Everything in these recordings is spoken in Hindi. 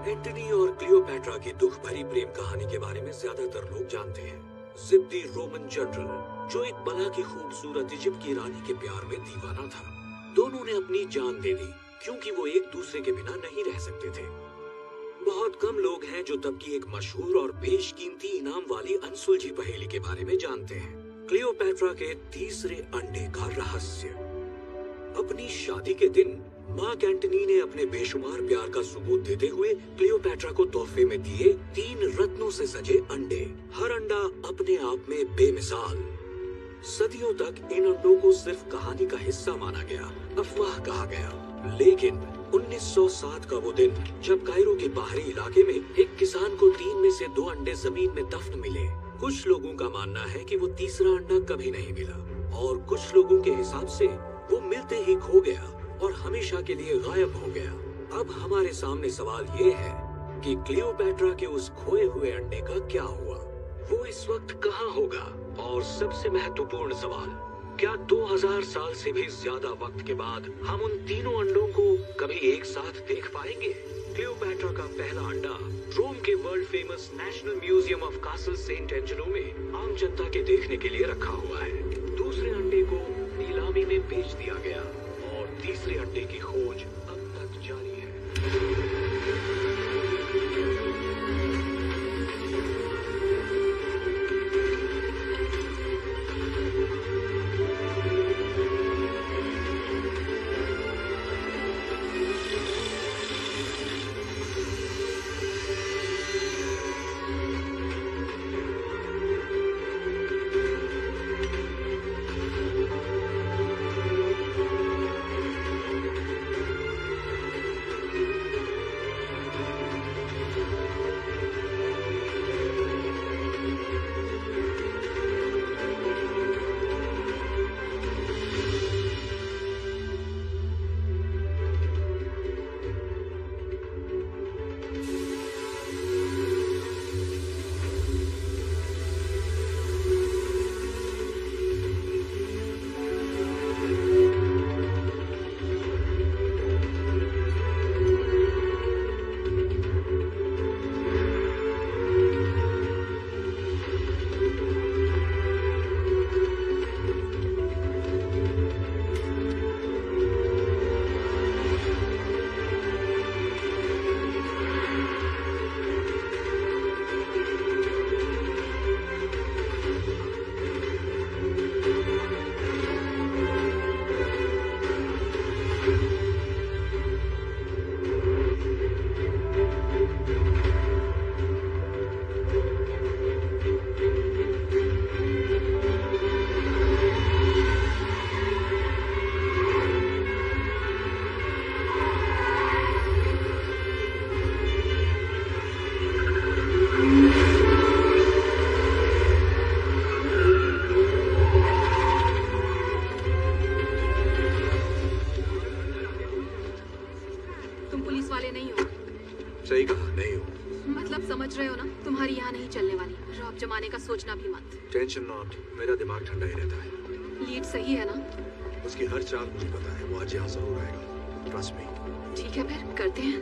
एंटनी और क्लियोपैट्रा की दुख भरी प्रेम कहानी के बारे में ज्यादातर लोग जानते हैं। जिद्दी रोमन जनरल जो एक बला की खूबसूरत इजिप्ट की रानी के प्यार में दीवाना था। दोनों ने अपनी जान दे दी क्योंकि वो एक दूसरे के बिना नहीं रह सकते थे। बहुत कम लोग हैं जो तब की एक मशहूर और बेशकीमती इनाम वाली अनसुलझी पहेली के बारे में जानते हैं, क्लियोपैट्रा के तीसरे अंडे का रहस्य। अपनी शादी के दिन मार्क एंटनी ने अपने बेशुमार प्यार का सबूत देते हुए क्लियोपैट्रा को तोहफे में दिए 3 रत्नों से सजे अंडे। हर अंडा अपने आप में बेमिसाल। सदियों तक इन अंडों को सिर्फ कहानी का हिस्सा माना गया, अफवाह कहा गया। लेकिन 1907 का वो दिन जब कायरो के बाहरी इलाके में एक किसान को 3 में से 2 अंडे जमीन में दफन मिले। कुछ लोगों का मानना है कि वो तीसरा अंडा कभी नहीं मिला और कुछ लोगों के हिसाब से वो मिलते ही खो गया और हमेशा के लिए गायब हो गया। अब हमारे सामने सवाल ये है कि क्लियोपैट्रा के उस खोए हुए अंडे का क्या हुआ, वो इस वक्त कहाँ होगा? और सबसे महत्वपूर्ण सवाल, क्या 2000 साल से भी ज्यादा वक्त के बाद हम उन तीनों अंडों को कभी एक साथ देख पाएंगे? क्लियोपैट्रा का पहला अंडा रोम के world famous national museum of castle Saint Angelo में आम जनता के देखने के लिए रखा हुआ है। दूसरे अंडे को नीलामी में बेच दिया गया और तीसरे अंडे की खोज अब तक जारी है। जमाने का सोचना भी मत। टेंशन नॉट, मेरा दिमाग ठंडा ही रहता है। लीड सही है ना? उसकी हर चाल मुझे पता है, वो आज यहाँ जरूर आएगा। Trust me. ठीक है फिर करते हैं।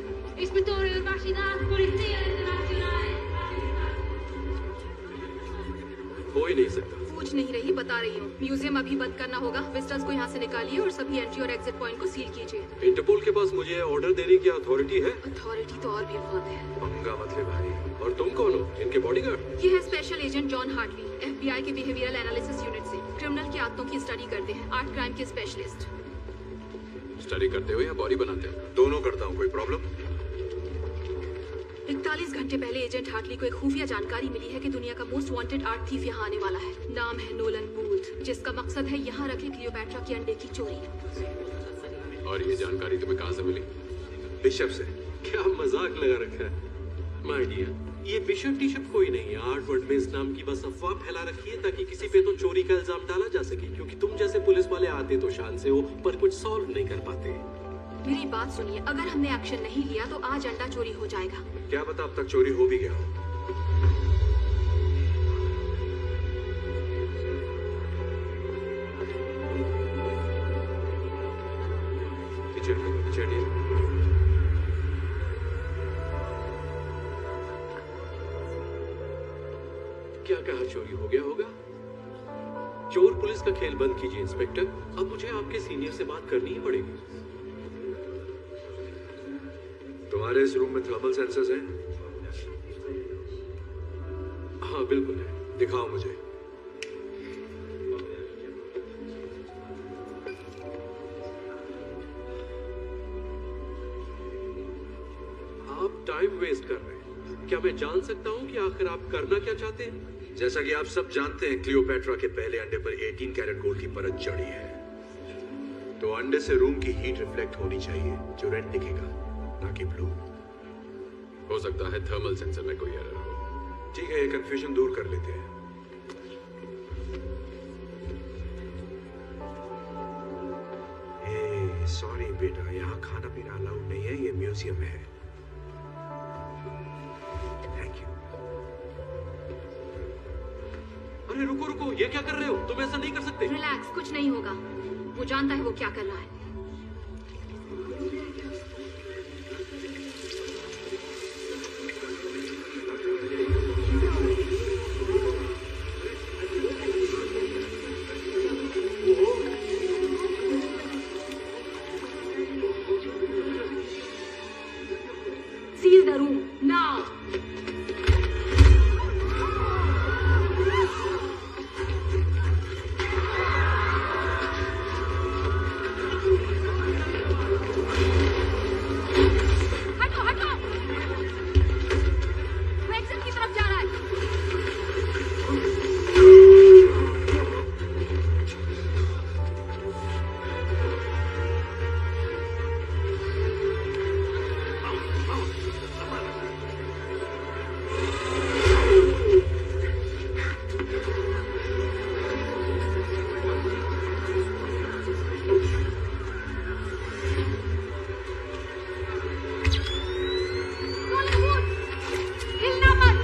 हो ही नहीं सकता। पूछ नहीं रही, बता रही हूँ। म्यूजियम अभी बंद करना होगा। विजिटर्स को यहाँ से निकालिए और सभी एंट्री और एग्जिट पॉइंट को सील कीजिए। इंटरपोल के पास मुझे ऑर्डर देने की अथॉरिटी है? अथॉरिटी तो और भी बहुत है। पंगा मत ले भाई। और तुम कौन हो? इनके बॉडीगार्ड? ये है special agent John Hartley, FBI के बिहेवियरल एनालिसिस यूनिट से। क्रिमिनल की आदतों की स्टडी करते हैं, आर्ट क्राइम के स्पेशलिस्ट। स्टडी करते हो या बॉडी बनाते हो? दोनों करता हूँ। कोई प्रॉब्लम? 41 घंटे पहले एजेंट हार्टली को एक खुफिया जानकारी मिली है कि दुनिया का मोस्ट वांटेड आर्ट थीफ यहाँ आने वाला है। नाम है नोलन बूथ, जिसका मकसद है यहाँ रखे क्लियोपैट्रा की अंडे की चोरी। और ये जानकारी तुम्हें कहाँ से मिली? बिशप से। क्या मजाक लगा रखा है? माय डियर, ये बिशप टिशप कोई नहीं है। आर्ट वर्ल्ड में इस नाम की बस अफवाह फैला रखी है ताकि किसी पे तो चोरी का इल्जाम डाला जा सके, क्योंकि तुम जैसे पुलिस वाले आते तो शान से हो पर कुछ सॉल्व नहीं कर पाते। मेरी बात सुनिए, अगर हमने एक्शन नहीं लिया तो आज अंडा चोरी हो जाएगा। क्या पता अब तक चोरी हो भी गया हो। कहा चोरी हो गया होगा। चोर पुलिस का खेल बंद कीजिए इंस्पेक्टर, अब मुझे आपके सीनियर से बात करनी ही पड़ेगी। तुम्हारे इस रूम में थर्मल सेंसर्स हैं? हाँ बिल्कुल है। दिखाओ मुझे। आप टाइम वेस्ट कर रहे हैं। क्या मैं जान सकता हूं कि आखिर आप करना क्या चाहते हैं? जैसा कि आप सब जानते हैं, क्लियोपेट्रा के पहले अंडे पर 18 कैरेट गोल्ड की परत चढ़ी है, तो अंडे से रूम की हीट रिफ्लेक्ट होनी चाहिए, जो रेड दिखेगा, ना कि ब्लू। हो सकता है थर्मल सेंसर में कोई एरर हो। ठीक है, ये कंफ्यूजन दूर कर लेते हैं। सॉरी बेटा, यहाँ खाना पीना अलाउड नहीं है, ये म्यूजियम है। Thank you. अरे रुको रुको, ये क्या कर रहे हो? तुम ऐसा नहीं कर सकते। रिलैक्स, कुछ नहीं होगा। वो जानता है वो क्या कर रहा है। Seal the room now. हटो हटो, वो एग्जिट की तरफ जा रहा है। हिलना मत।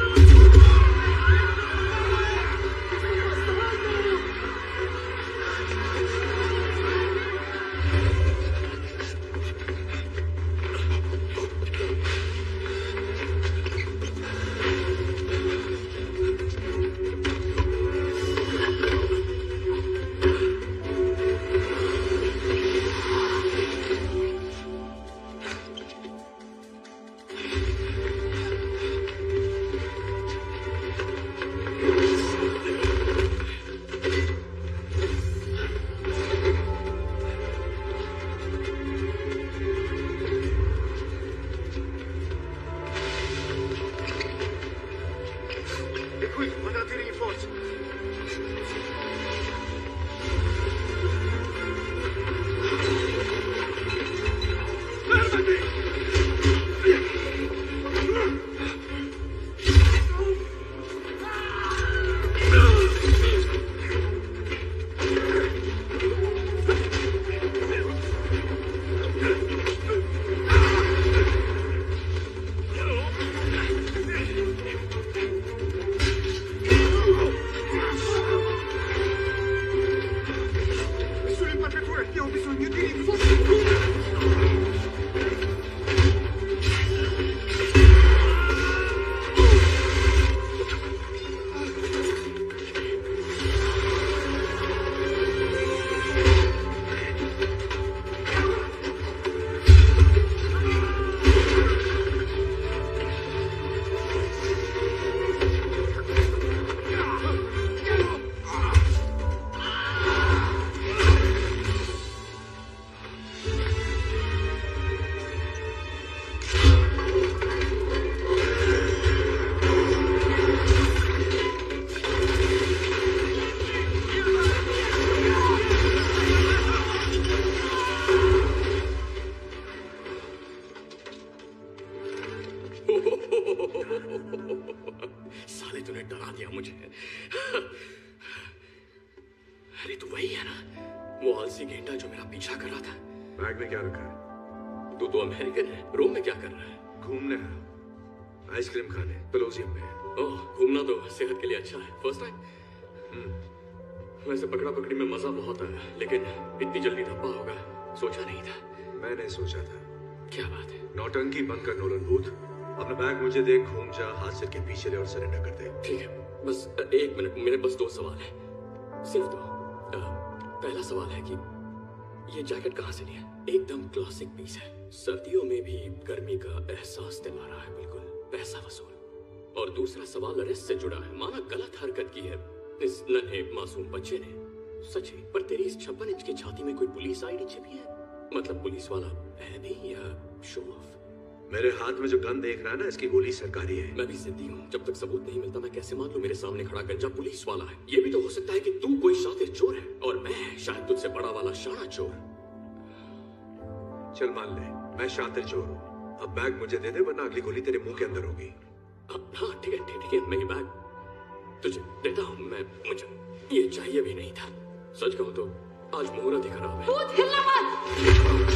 साले तूने डरा दिया मुझे। अरे तू वही है ना, वो आलसी गेंडा जो मेरा पीछा कर रहा था। बैग में क्या रखा है? तू तो अमेरिकन है, रूम में क्या कर रहा है? घूमने है, आइसक्रीम खाने, पेलोजियम में। ओह, घूमना तो सेहत के लिए अच्छा है। First time? वैसे पकड़ा पकड़ी में मजा बहुत आया, लेकिन इतनी जल्दी धब्बा होगा सोचा नहीं था। मैंने सोचा था। क्या बात है? नौटंकी बंद कर नोलन बूथ। अपना बैग मुझे दे, घूम जा, हाथ सिर के पीछे ले और सरेंडर कर दे। ठीक है। बस एक मिनट, मेरे पास 2 सवाल है, सिर्फ 2। पहला सवाल है कि ये जैकेट कहाँ से लिया? एकदम क्लासिक पीस है, सर्दियों में भी गर्मी का एहसास दिला रहा है, बिल्कुल पैसा वसूल। और दूसरा सवाल अरेस्ट से जुड़ा है। माना गलत हरकत की है इस नन्हे मासूम बच्चे ने, सच है, पर तेरी इस 56 इंच की छाती में कोई पुलिस आईडी छिपी है? मतलब पुलिस वाला है भी या शो ऑफ? मेरे हाथ में जो गन देख रहा है ना, इसकी गोली सरकारी है। मैं भी जिद्दी हूँ, जब तक सबूत नहीं मिलता मैं कैसे मान लूं मेरे सामने खड़ा गंजा पुलिस वाला है? ये भी तो हो सकता है कि तू कोई शातिर चोर है और मैं शायद तुझसे बड़ा वाला शाना चोर। चल मान ले मैं शातिर चोर हूँ। अब बैग मुझे दे दे, वरना अगली गोली तेरे मुंह के अंदर होगी। हाँ ठीक है ठीक है, मैं ये बैग तुझे देता हूँ। मुझे ये चाहिए भी नहीं था। सच कहूँ तो आज मुहूर्त ही खराब है। हिलना मत।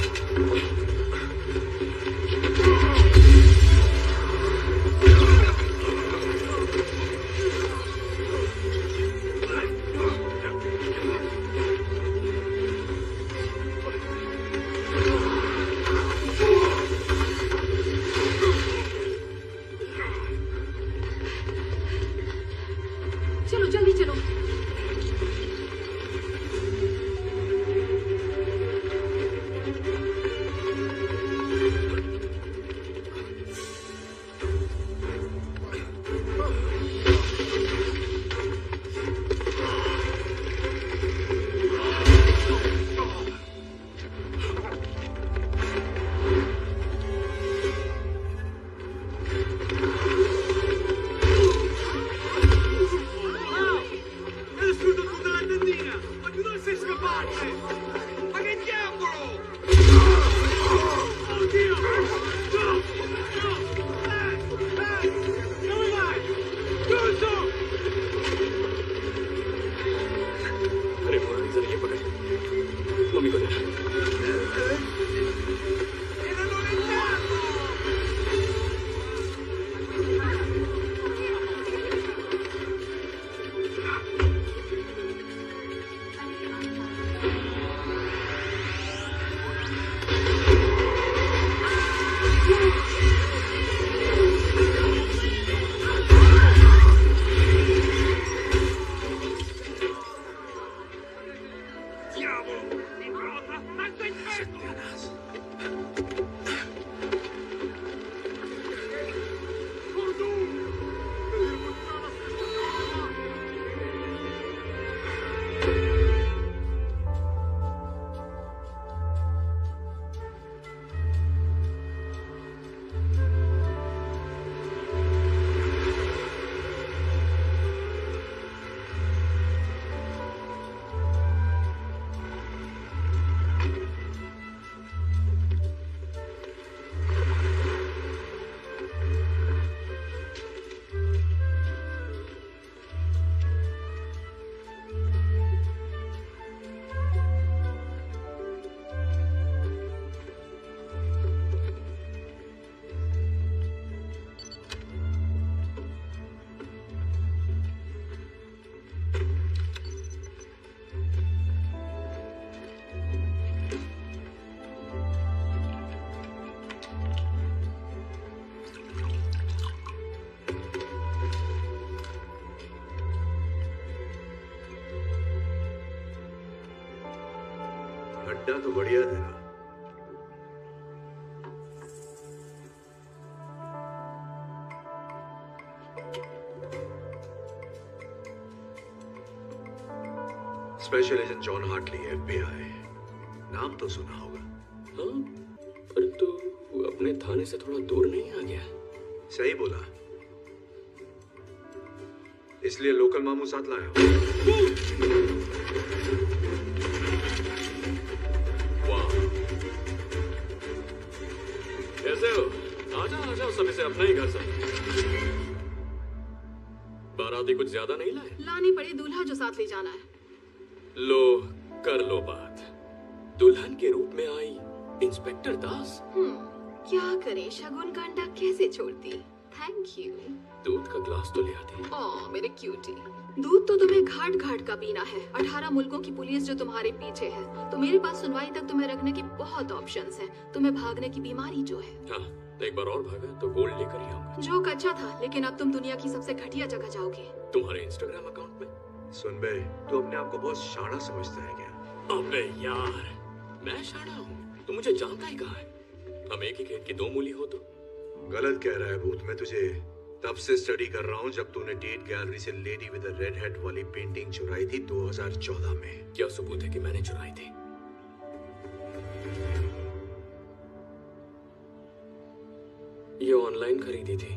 चलो जल्दी चलो। अड्डा तो बढ़िया था। Special agent John Hartley, FBI। नाम तो सुना होगा। हाँ, पर तू अपने थाने से थोड़ा दूर नहीं आ गया? सही बोला, इसलिए लोकल मामू साथ लाया हूं। कैसे हो? आजा आजा, सब इसे अपना ही घर समझ। बाराती कुछ ज्यादा नहीं लाए? लानी पड़ी दूल्हा जो साथ ले जाना है। लो कर लो बात। दुल्हन के रूप में आई इंस्पेक्टर दास। क्या करे, शगुन का अंडा कैसे छोड़ती। Thank you. दूध का ग्लास तो ले आती। ओह मेरे क्यूटी, दूध तो तुम्हें घाट घाट का पीना है। 18 मुल्कों की पुलिस जो तुम्हारे पीछे है, तो मेरे पास सुनवाई तक तुम्हें रखने की बहुत ऑप्शंस हैं। तुम्हें भागने की बीमारी जो है। हाँ एक बार और भागा तो गोल्ड लेकर ही आऊंगा। जोक अच्छा था, लेकिन अब तुम दुनिया की सबसे घटिया जगह जाओगे। तुम्हारे इंस्टाग्राम अकाउंट में? सुन बे, तू अपने आप को बहुत शाना समझता है क्या? अबे यार, मैं शाना हूँ? तू मुझे जानता ही कहाँ है? हम एक ही खेत की दो मूली हो तो। गलत कह रहा है भूत। मैं तुझे तब से स्टडी कर रहा हूँ जब तूने टेट गैलरी से lady with the red head वाली पेंटिंग चुराई थी 2014 में। क्या सबूत है कि मैंने चुराई थी? ये ऑनलाइन खरीदी थी।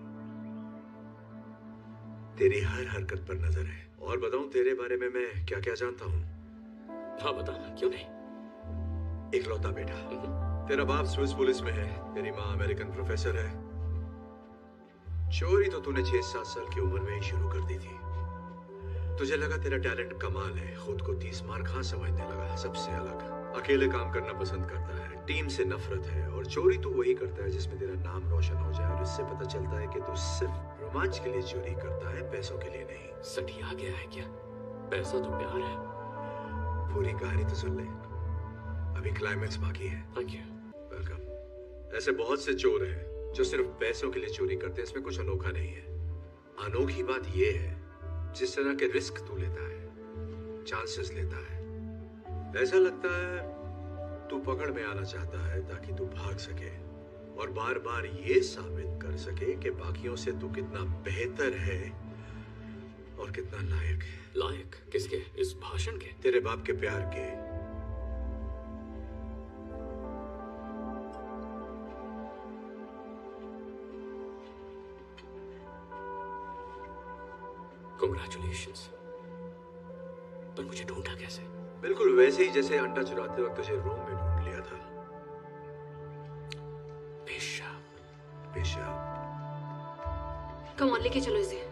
तेरी हर हरकत पर नजर है। और बताऊं तेरे बारे में मैं क्या क्या जानता हूँ? हाँ बताना, क्यों नहीं। इकलौता बेटा। तेरा बाप स्विस पुलिस में है, तेरी माँ अमेरिकन प्रोफेसर है। चोरी तो तूने 6-7 साल की उम्र में ही शुरू कर दी थी। तुझे लगा तेरा टैलेंट कमाल है, खुद को 30 मार खां समझने लगा, सबसे अलग। अकेले काम करना पसंद करता है, टीम से नफरत है, और चोरी तू वही करता है जिसमें तेरा नाम रोशन हो जाए। और इससे पता चलता है कि तू सिर्फ रोमांच के लिए चोरी करता है, पैसों के लिए नहीं। सठिया गया है क्या? पैसा तो प्यार है। पूरी कहानी तो सुन ले, अभी क्लाइमैक्स बाकी है। Thank you. वेलकम। ऐसे बहुत से चोर हैं जो सिर्फ पैसों के लिए चोरी करते हैं, इसमें कुछ अनोखा नहीं है। अनोखी बात यह है जिस तरह के रिस्क तू लेता है, चांसेस लेता है। ऐसा लगता है तू पकड़ में आना चाहता है ताकि तू भाग सके और बार बार ये साबित कर सके कि बाकियों से तू कितना बेहतर है और कितना लायक है। लायक किसके? इस भाषण के? तेरे बाप के प्यार के। Congratulations। पर मुझे ढूंढा कैसे? बिल्कुल वैसे ही जैसे अंडा चुराते वक्त तुझे रोम में ढूंढ लिया था। पेशाब। कम ऑन, लेके चलो इसे।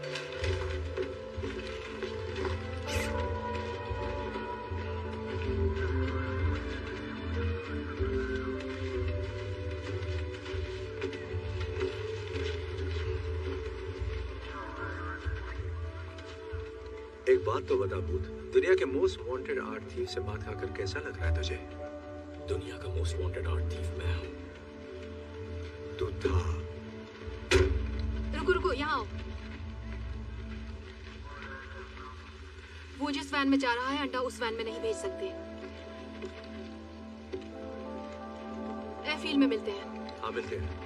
एक बात तो बता भूत, दुनिया के मोस्ट वांटेड आर्ट थीफ से बात खाकर कैसा लग रहा है तुझे? दुनिया का मोस्ट वांटेड आर्ट थीफ मैं हूं। तू था। रुको, यहाँ आओ। वो जिस वैन में जा रहा है, अंडा उस वैन में नहीं भेज सकते। एयरफील्ड में मिलते हैं। हाँ मिलते हैं।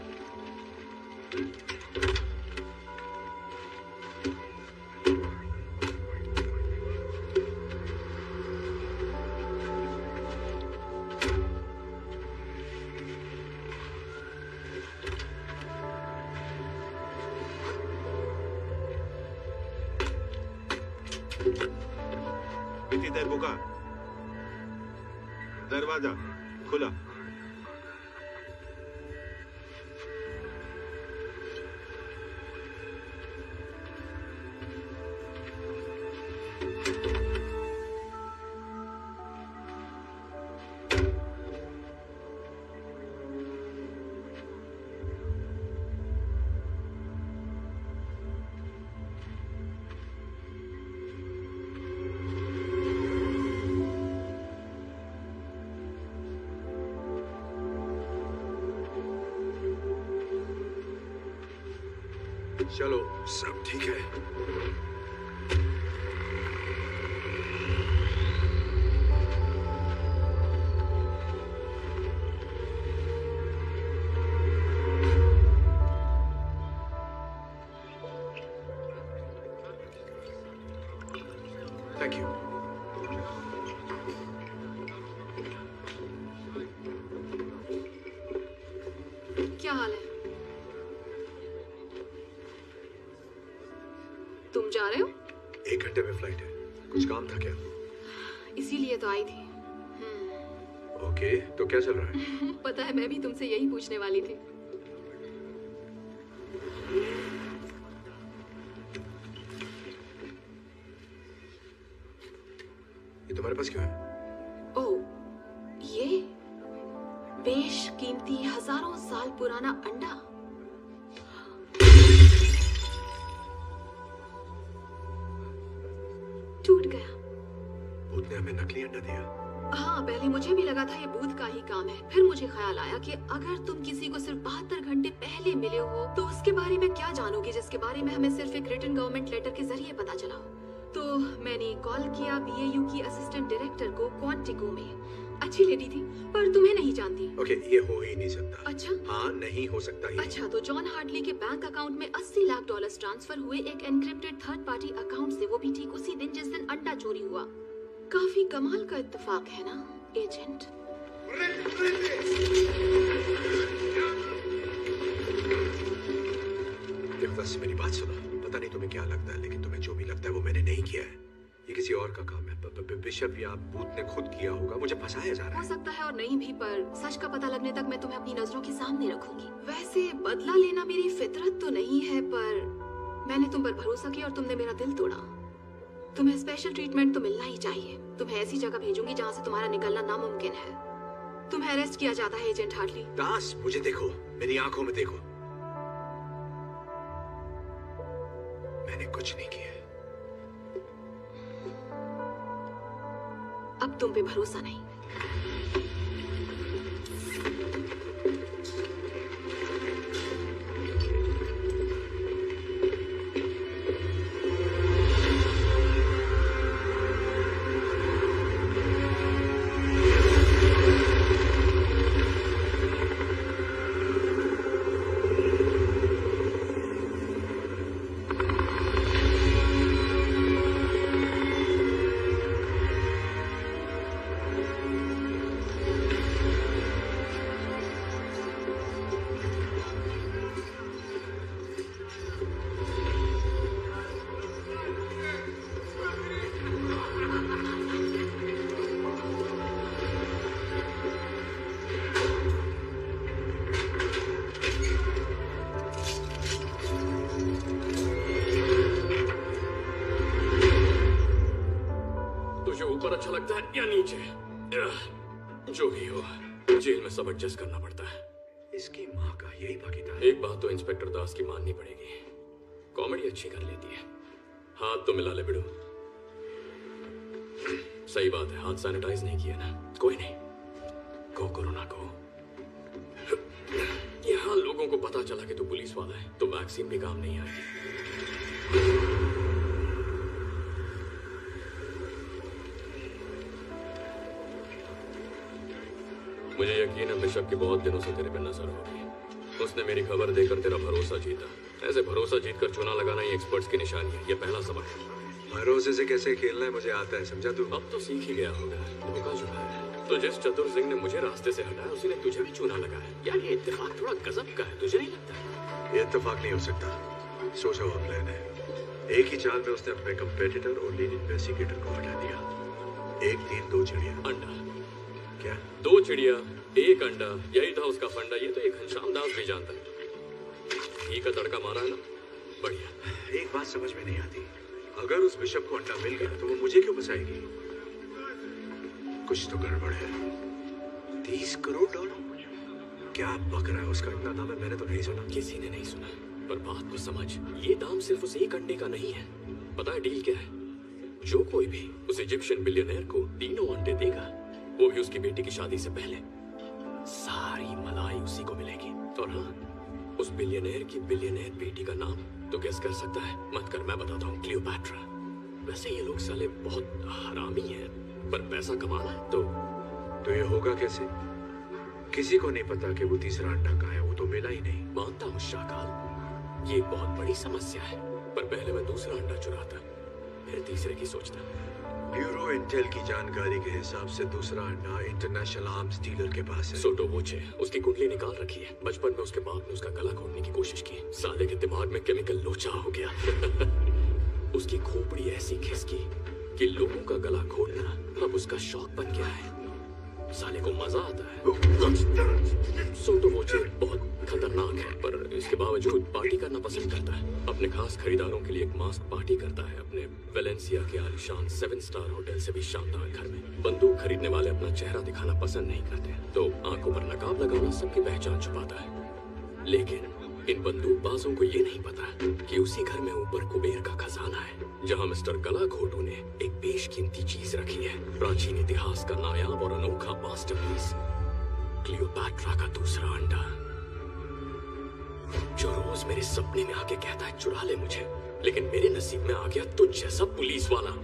दरवाजा खुला। चलो, सब ठीक है। Thank you. क्या हाल है? तुम जा रहे हो? 1 घंटे में फ्लाइट है। कुछ काम था क्या? इसीलिए तो आई थी। ओके, तो क्या चल रहा है? पता है, मैं भी तुमसे यही पूछने वाली थी। ये तुम्हारे पास क्यों है? ओह, ये बेशकीमती हजारों साल पुराना अंडा। टूट गया। भूत ने हमें नकली अंडा दिया। हाँ, पहले मुझे भी लगा था ये भूत का ही काम है। फिर मुझे ख्याल आया कि अगर तुम किसी को सिर्फ 72 घंटे पहले मिले हो तो उसके बारे में क्या जानोगे जिसके बारे में हमें सिर्फ एक रिटन गवर्नमेंट लेटर के जरिए पता चला हो। तो मैंने कॉल किया BAU की असिस्टेंट डायरेक्टर को क्वांटिको में। अच्छी लेडी थी पर तुम्हें नहीं जानती। ओके, ये हो ही नहीं सकता। अच्छा, हाँ, नहीं हो सकता ही। अच्छा, तो जॉन हार्टली के बैंक अकाउंट में $80 लाख ट्रांसफर हुए एक एनक्रिप्टेड थर्ड पार्टी अकाउंट से, वो भी ठीक उसी दिन जिस दिन अंडा चोरी हुआ। काफी कमाल का इत्तेफाक है ना एजेंट? बस मेरी बात सुनो। पता नहीं तुम्हें क्या लगता है, लेकिन तुम्हें जो भी लगता है वो मैंने नहीं किया है। ये किसी और का काम है। बिशप या भूत ने खुद किया होगा। मुझे फंसाया जा रहा है। हो सकता है और नहीं भी, पर सच का पता लगने तक मैं तुम्हें अपनी नजरों के सामने रखूंगी। वैसे बदला लेना मेरी फितरत तो नहीं है, पर मैंने तुम पर भरोसा किया और तुमने मेरा दिल तोड़ा। तुम्हें स्पेशल ट्रीटमेंट तो मिलना ही चाहिए। तुम्हें ऐसी जगह भेजूंगी जहाँ से तुम्हारा निकलना नामुमकिन है। तुम्हें अरेस्ट किया जाता है एजेंट हार्टली। दास, मुझे देखो, मेरी आंखों में देखो। मैंने कुछ नहीं किया। अब तुम पे भरोसा नहीं। अच्छा लगता है या नीचे, जो भी हो, जेल में सब एडजस्ट करना पड़ता है। इसकी माँ का यही बाकी था। एक बात तो इंस्पेक्टर दास की माननी पड़ेगी, कॉमेडी अच्छी कर लेती है। हाथ तो मिला ले बिड़ू। सही बात है, हाथ सैनिटाइज नहीं किया ना। कोई नहीं, को कोरोना को। यहाँ लोगों को पता चला कि तू पुलिस वाला है तो वैक्सीन भी काम नहीं आएगी। मुझे यकीन है बिशप की बहुत दिनों से तेरे पे नजर होगी। उसने मेरी खबर देकर तेरा भरोसा जीता। ऐसे भरोसा जीतकर चुना लगाना ही एक्सपर्ट्स की निशानी है। ये पहला सबक है। भरोसे से कैसे खेलना है मुझे आता है, समझा तू? अब तो सीख ही गया होगा। धोखा चुका है तो जिस चतुर सिंह ने मुझे रास्ते से हटाया उसी ने तुझे भी चुना लगाया। यार ये इत्तेफाक थोड़ा गजब का है, तुझे नहीं लगता? ये इत्तेफाक नहीं हो सकता, सोचा हुआ प्लान है। एक ही चाल में उसने अपने कंपेटिटर और लीड इन्वेस्टिगेटर को हटा दिया। एक तीर दो चिड़िया। अंडा क्या? दो चिड़िया एक अंडा, यही था उसका फंडा। ये तो एक घनश्याम दास भी जानता है। घी का तड़का मारा है ना, बढ़िया। एक बात समझ में नहीं आती, अगर उस बिशप को अंडा मिल गया तो वो मुझे क्यों बचाएगी? कुछ तो गड़बड़ है। 30 करोड़ डॉलर? क्या बक रहा है? उसका इतना दाम है, मैंने तो नहीं सुना। किसी ने नहीं सुना, पर बात को समझ। ये दाम सिर्फ उस एक अंडे का नहीं है। पता है डील क्या है? जो कोई भी उस इजिप्शियन बिलियनर को 3 अंडे देगा, वो भी उसकी बेटी की शादी से पहले, सारी मलाई उसी को मिलेगी। और हाँ, उस बिलियनर की बिलियनर बेटी का नाम तो गेस कर सकता है? मत कर, मैं बताता हूँ, क्लियोपैट्रा। वैसे ये लोग साले बहुत हरामी हैं, पर पैसा कमाना है तो ये होगा कैसे? किसी को नहीं पता कि वो तीसरा अंडा कहाँ है, वो तो मिला ही नहीं। मानता हूँ शाकाल, ये एक बहुत बड़ी समस्या है, पर पहले मैं दूसरा अंडा चुराता, फिर तीसरे की सोचता। ब्यूरो इंटेल की जानकारी के हिसाब से दूसरा अंडा इंटरनेशनल आर्म्स डीलर के पास है। सोटो वोचे, उसकी कुंडली निकाल रखी है। बचपन में उसके बाप ने उसका गला घोटने की कोशिश की, साले के दिमाग में केमिकल लोचा हो गया। उसकी खोपड़ी ऐसी खिसकी कि लोगों का गला घोटना अब उसका शौक बन गया है। साले को मजा आता है। सोटो वोचे बहुत खतरनाक है, पर इसके बावजूद पार्टी करना पसंद करता है। अपने खास खरीदारों के लिए एक मास्क पार्टी करता है अपने वेलेंसिया के आलीशान 7 स्टार होटल से भी शानदार घर में। बंदूक खरीदने वाले अपना चेहरा दिखाना पसंद नहीं करते, तो आंखों पर नकाब लगाना सबकी पहचान छुपाता है। लेकिन इन बंदूकबाजों को ये नहीं पता कि उसी घर में ऊपर कुबेर का खजाना है। जहां मिस्टर गलाघोटू ने एक बेशकीमती चीज रखी है, प्राचीन इतिहास का नायाब और अनोखा मास्टरपीस, क्लियोपैट्रा का दूसरा अंडा, जो रोज मेरे सपने में आके कहता है चुरा ले मुझे, लेकिन मेरे नसीब में आ गया तुझ जैसा पुलिस वाला।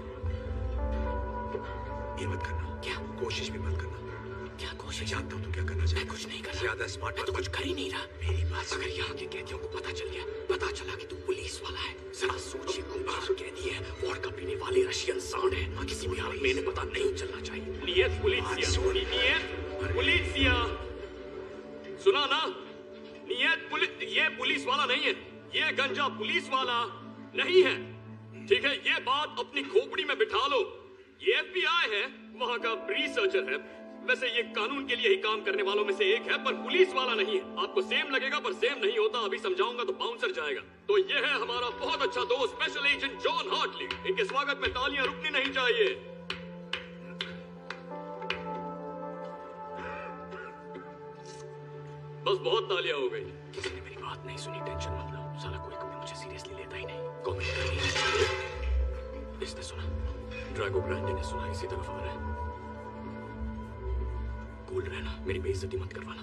ये मत करना। क्या? कोशिश भी मत करना। क्या कोशिश? जानता हूँ तू क्या करना चाहता है। मैं कुछ नहीं कर रहा। ज्यादा स्मार्ट मैं तो कुछ कर ही नहीं रहा। मेरी बात अगर यहाँ के कैदियों को पता चल गया, पता चला कि तू पुलिस वाला है, जरा सोचिए, कुंभार कैदी है, वोडका पीने वाले रशियन सांड है, किसी भी हाल में इन्हें पता नहीं चलना चाहिए। नियत पुलिसिया, नियत पुलिसिया, सुना ना? नियत ये पुलिस वाला नहीं है, ये गंजा पुलिस वाला नहीं है, ठीक है? ये बात अपनी खोपड़ी में बिठा लो। ये FBI है, वहाँ का रिसर्चर है, वैसे ये कानून के लिए ही काम करने वालों में से एक है, पर पुलिस वाला नहीं है। आपको सेम लगेगा पर सेम नहीं होता, अभी समझाऊंगा तो बाउंसर जाएगा। तो ये है हमारा बहुत अच्छा दोस्त स्पेशल एजेंट जॉन हार्टली। इनके स्वागत में तालियां रुकनी नहीं चाहिए। बस बहुत तालियां हो गई। किसी ने मेरी बात नहीं सुनी, टेंशन मत लो, साला कोई कभी मुझे सीरियसली लेता ही नहीं। कमेंट इसने सुना, ड्रैगो ग्रैंडे ने सुना, इसी तरफ आ रहा है। कूल रहना, मेरी बेइज्जती मत करवाना।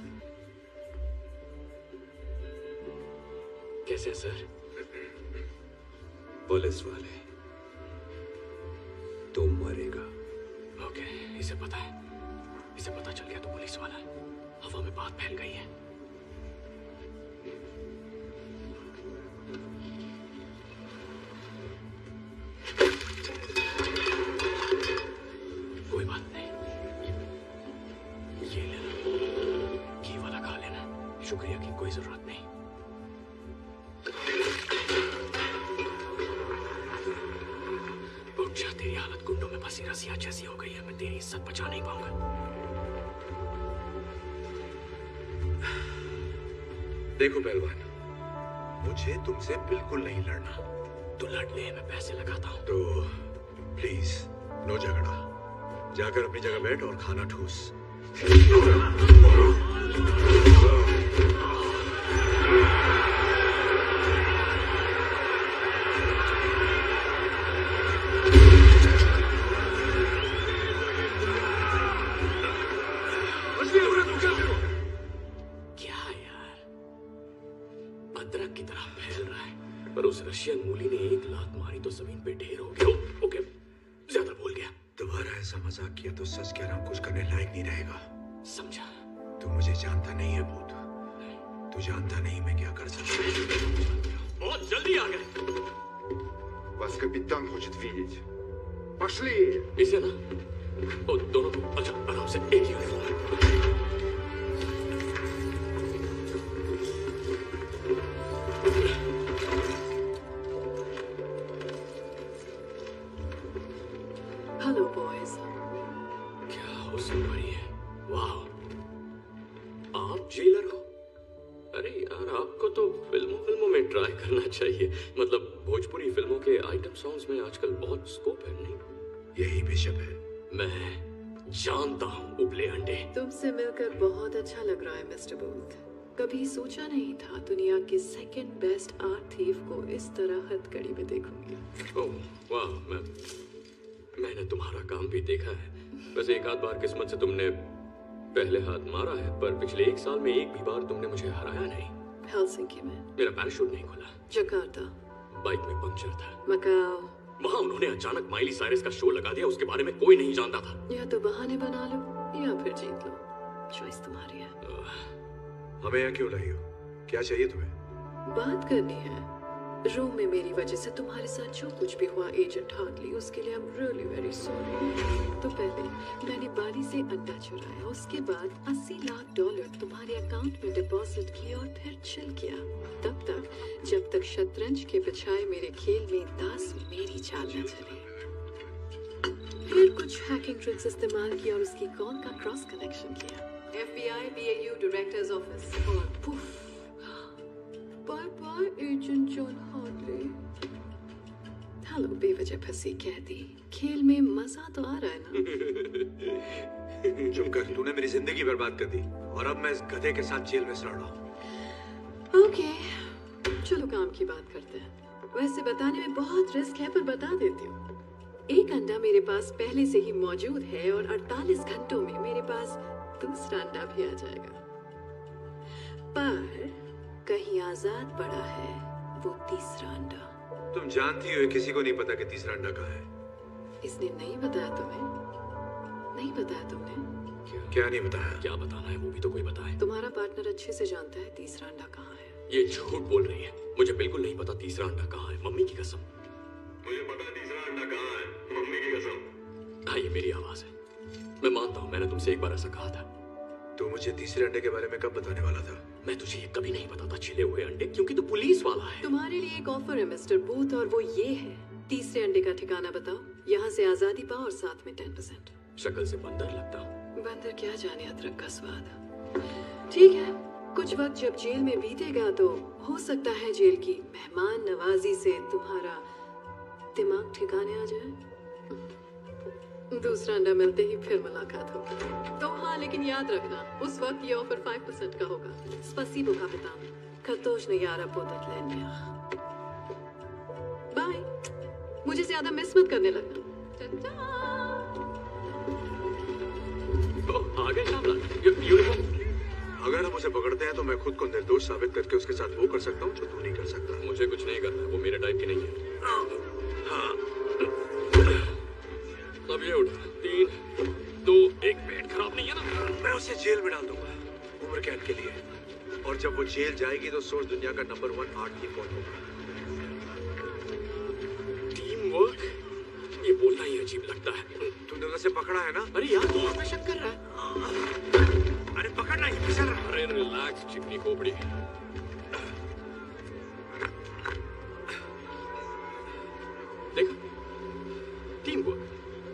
कैसे है सर? पुलिस वाले, तुम मरेगा। ओके, इसे पता है, इसे पता चल गया तो पुलिस वाला है। हवा में बात फैल गई है। कोई बात नहीं, ये ले लो, घी वाला खा लेना, शुक्रिया की कोई जरूरत नहीं। उठ जा, तेरी हालत गुंडों में फंसी रसिया जैसी हो गई है, मैं तेरी इज्जत बचा नहीं पाऊंगा। देखो पहलवान, मुझे तुमसे बिल्कुल नहीं लड़ना। तो लड़ ले, मैं पैसे लगाता हूँ। तो प्लीज नो झगड़ा, जाकर अपनी जगह बैठ और खाना ठूस। क्या यार, अदरक की तरह फैल रहा है, पर उस रशियन मूली ने एक लात मारी तो जमीन पे ढेर हो गया। ओके, ज्यादा बोल गया। दोबारा ऐसा मजाक किया तो सच कह रहा हूं, कुछ करने लायक नहीं रहेगा। समझा? तू मुझे जानता नहीं है भूत, तू जानता नहीं मैं क्या कर सकता हूँ। बहुत जल्दी आ गए। Вас капитан хочет видеть. Пошли! इसे ना, ओ दोनों को अच्छा आराम से, एक यूनिफॉर्म। Hello boys. क्या हो सुन रही है? वाह, आप जेलर हो? अरे यार, आपको तो फिल्मों में ट्राई करना चाहिए। मतलब भोजपुरी फिल्मों के आइटम सॉन्ग्स में आजकल बहुत स्कोप है। नहीं, यही बिशप है। मैं जानता हूँ उबले अंडे। तुमसे मिलकर बहुत अच्छा लग रहा है मिस्टर बूथ। कभी सोचा नहीं था दुनिया के सेकंड बेस्ट आर्ट थीफ को इस तरह हथकड़ी में देखूंगी। ओह वाह, मैंने तुम्हारा काम भी देखा है। वैसे एक आध बार किस्मत से तुमने पहले हाथ मारा है, पर पिछले 1 साल में एक भी बार तुमने मुझे हराया नहीं। हेलसिंकी में मेरा पैराशूट नहीं खुला, जकार्ता, बाइक में पंक्चर था, मकाओ। वहाँ उन्होंने अचानक माइली साइरस का शो लगा दिया, उसके बारे में कोई नहीं जानता था। या तो बहाने बना लो या फिर जीत लो, चॉइस तुम्हारी है। हमें यहाँ क्यों लाई हो? क्या चाहिए तुम्हें? बात करनी है। रूम में मेरी वजह से तुम्हारे साथ जो कुछ भी हुआ एजेंट हार्टली, उसके लिए I am really very sorry. तो पहले मैंने बाली से अंडा चुराया, उसके बाद $80 लाख तुम्हारे अकाउंट में डिपॉजिट किया और फिर चिल किया, तब तक जब तक शतरंज के बजाय मेरे खेल में दास मेरी चाल न चले। फिर कुछ हैकिंग ट्रिक्स इस्तेमाल किया और उसकी कॉल का क्रॉस कनेक्शन किया। FBI BAU डायरेक्टर्स ऑफिस और पुफ, bye bye agent John Hartley. Hello बेवजह फंसी कहती, खेल में मजा तो आ रहा है ना? चुप कर, तूने मेरी जिंदगी बर्बाद कर दी और अब मैं इस गधे के साथ जेल में सड़ रहा हूँ। ओके, चलो काम की बात करते हैं। वैसे बताने में बहुत रिस्क है, पर बता देती हूँ। एक अंडा मेरे पास पहले से ही मौजूद है और 48 घंटों में मेरे पास दूसरा अंडा भी आ जाएगा। पर कहीं आजाद पड़ा है वो तीसरा अंडा। तुम जानती हो किसी को नहीं पता कि तीसरा अंडा कहाँ है। इसने नहीं बताया तुम्हें? नहीं बताया तुमने? क्या नहीं बताया? क्या बताना है वो भी तो कोई बताए। तुम्हारा पार्टनर अच्छे से जानता है तीसरा अंडा कहाँ है। ये झूठ बोल रही है। मुझे बिल्कुल नहीं पता तीसरा अंडा कहाँ है, मम्मी की कसम। मुझे पता है तीसरा अंडा कहाँ है, मम्मी की कसम। हाँ, ये मेरी आवाज है। मैं मानता हूँ मैंने तुमसे एक बार ऐसा कहा था। तू मुझे तीसरे अंडे के बारे में कब बताने वाला था? मैं तुझे ये कभी नहीं बताता छिले हुए अंडे, क्योंकि तू पुलिस वाला है। तुम्हारे लिए एक ऑफर है मिस्टर बूथ, और वो ये है, तीसरे अंडे का ठिकाना बताओ, यहाँ से आजादी पाओ और साथ में 10%। शक्ल से बंदर लगता हूँ। बंदर क्या जाने अदरक का स्वाद। ठीक है, कुछ वक्त जब जेल में बीतेगा तो हो सकता है जेल की मेहमान नवाजी से तुम्हारा दिमाग ठिकाने आ जाए। दूसरा अंडा मिलते ही फिर मुलाकात होगी। तो हाँ, लेकिन याद रखना उस वक्त ये ऑफर 5% का होगा। स्पसीबो कापितान, खतोशने यारा पोततलेन्या। बाय। मुझे ज्यादा मिस मत करने लगना। आ गए शामला। यूनिफॉर्म। अगर हम उसे पकड़ते हैं तो मैं खुद को निर्दोष साबित करके उसके साथ वो कर सकता हूँ जो तू नहीं कर सकता। मुझे कुछ नहीं करना है, वो मेरे टाइप की नहीं है। हाँ। अब ये उठ। 3, 2, 1। पेट खराब नहीं है ना? मैं उसे जेल में डाल दूंगा उम्र कैद के लिए, और जब वो जेल जाएगी तो सोच दुनिया का नंबर 1 आर्ट कौन होगा। टीम वर्क, ये बोलना ही अजीब लगता है। तूने उसे पकड़ा है ना? अरे यार, तू मुझ पे शक कर रहा है। अरे पकड़ना ही फिसल रहा। अरे रिलैक्स चिकनी खोपड़ी। देखा, टीम वर्क।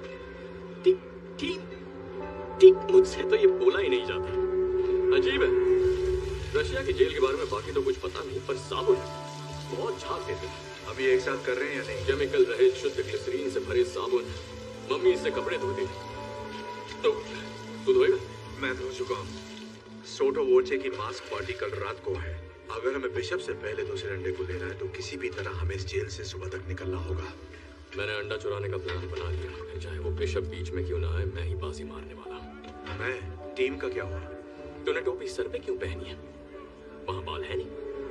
टीम मुझसे तो ये बोला ही नहीं जाता। अजीब है। रशिया की जेल के बारे में बाकी तो कुछ पता नहीं, पर साबुन बहुत झाग देते हैं। अब ये एक साथ कर रहे हैं या नहीं? केमिकल रहित शुद्ध ग्लिसरीन से भरे साबुन। मम्मी इससे कपड़े धोती। तो तू धोएगा? मैं धो चुका हूँ। सोटो वोचे की मास्क पार्टी कल रात को है। अगर हमें बिशप से पहले दूसरे अंडे को लेना है तो किसी भी तरह हमें इस जेल से सुबह तक निकलना होगा। मैंने अंडा चुराने का प्लान बना लिया, फिर चाहे वो बिशप बीच में क्यों ना आए, मैं ही बाजी मारने वाला हूँ। मैं? टीम का क्या हुआ? तूने टोपी सर पे क्यों पहनी है? वहां बाल है नहीं?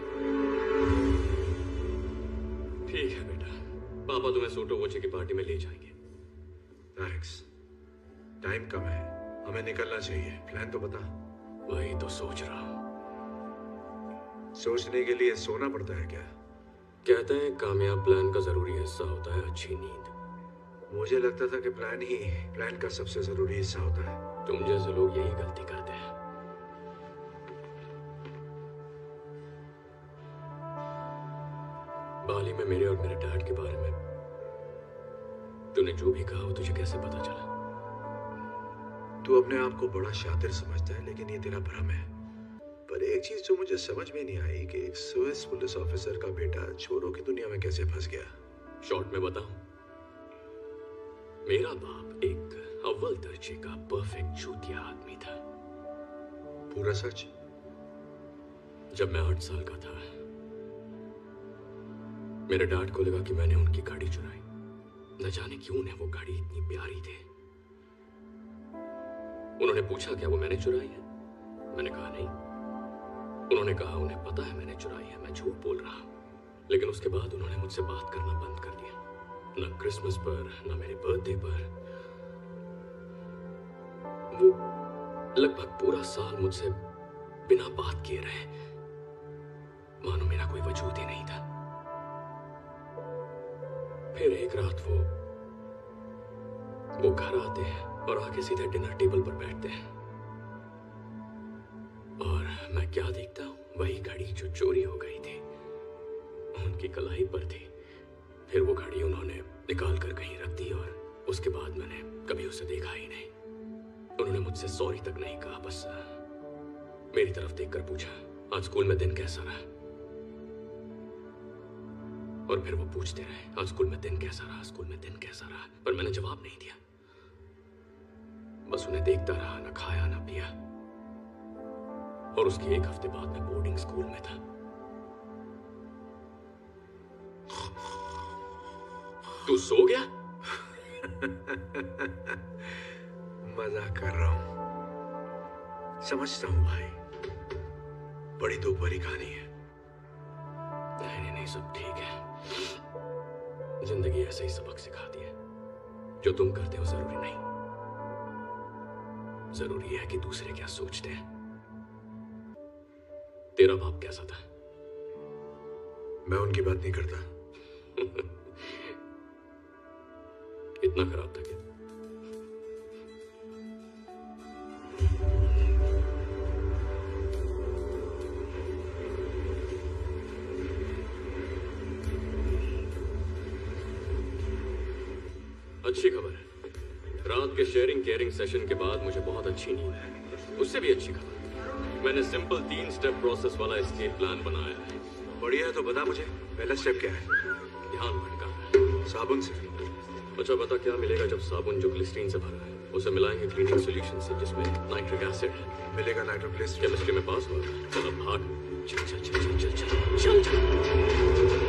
ठीक है बेटा, पापा तुम्हें सोटो वोचे की पार्टी में ले जाएंगे। थैंक्स। टाइम कम है, हमें निकलना चाहिए। प्लान तो बता। वही तो सोच रहा हूँ। सोचने के लिए सोना पड़ता है क्या? कहते हैं कामयाब प्लान का जरूरी हिस्सा होता है अच्छी नींद। मुझे लगता था कि प्लान का सबसे जरूरी हिस्सा होता है। तुम जैसे लोग यही गलती करते हैं। बाली में मेरे और मेरे डैड के बारे में तूने जो भी कहा वो तुझे कैसे पता चला? तू अपने आप को बड़ा शातिर समझता है, लेकिन ये तेरा भ्रम है। पर एक चीज जो मुझे समझ में नहीं आई कि एक स्विस पुलिस ऑफिसर का बेटा चोरों की दुनिया में कैसे फंस गया। शॉर्ट में बताऊं, मेरा बाप एक अव्वल दर्जे का परफेक्ट चूतिया आदमी था। पूरा सच? जब मैं 8 साल का था, मेरे डैड को लगा कि मैंने उनकी गाड़ी चुराई। न जाने क्यों उन्हें वो गाड़ी इतनी प्यारी थी। उन्होंने पूछा क्या वो मैंने चुराई है? मैंने कहा नहीं। उन्होंने कहा उन्हें पता है मैंने चुराई है, मैं झूठ बोल रहा हूं। लेकिन उसके बाद उन्होंने मुझसे बात करना बंद कर दिया। न क्रिसमस पर, न मेरे बर्थडे पर। वो लगभग पूरा साल मुझसे बिना बात किए रहे, मानो मेरा कोई वजूद ही नहीं था। फिर एक रात वो घर आते हैं और आके सीधे डिनर टेबल पर बैठते हैं, और मैं क्या देखता हूं, वही घड़ी जो चोरी हो गई थी उनकी कलाई पर थी। फिर वो घड़ी उन्होंने निकाल कर कहीं रख दी, और उसके बाद मैंने कभी उसे देखा ही नहीं। उन्होंने मुझसे सॉरी तक नहीं कहा, बस मेरी तरफ देखकर पूछा आज स्कूल में दिन कैसा रहा। और फिर वो पूछते रहे आज स्कूल में दिन कैसा रहा, स्कूल में दिन कैसा रहा, पर मैंने जवाब नहीं दिया। बस उन्हें देखता रहा, ना खाया ना पिया। और उसके 1 हफ्ते बाद मैं बोर्डिंग स्कूल में था। तू सो गया? मजाक कर रहा हूं। समझता हूं भाई, बड़ी दुख भरी कहानी है। नहीं, सब ठीक है। जिंदगी ऐसे ही सबक सिखाती है। जो तुम करते हो जरूरी नहीं, जरूरी है कि दूसरे क्या सोचते हैं। तेरा बाप कैसा था? मैं उनकी बात नहीं करता। इतना खराब था क्या? अच्छी खबर है, रात के शेयरिंग केयरिंग सेशन के बाद मुझे बहुत अच्छी नींद है। उससे भी अच्छी खबर, मैंने सिंपल 3 स्टेप प्रोसेस वाला एस्केप प्लान बनाया है। बढ़िया है, तो बता मुझे पहला स्टेप क्या है? ध्यान भटका साबुन से। अच्छा बता, क्या मिलेगा जब साबुन जो ग्लिसरीन से भरा है उसे मिलाएंगे क्लीनिंग सॉल्यूशन से जिसमें नाइट्रिक एसिड है? मिलेगा नाइट्रोग्लिसरीन। केमिस्ट्री में पास हुआ? चल अब भाग। चल चल चल चल चल चल चल चल।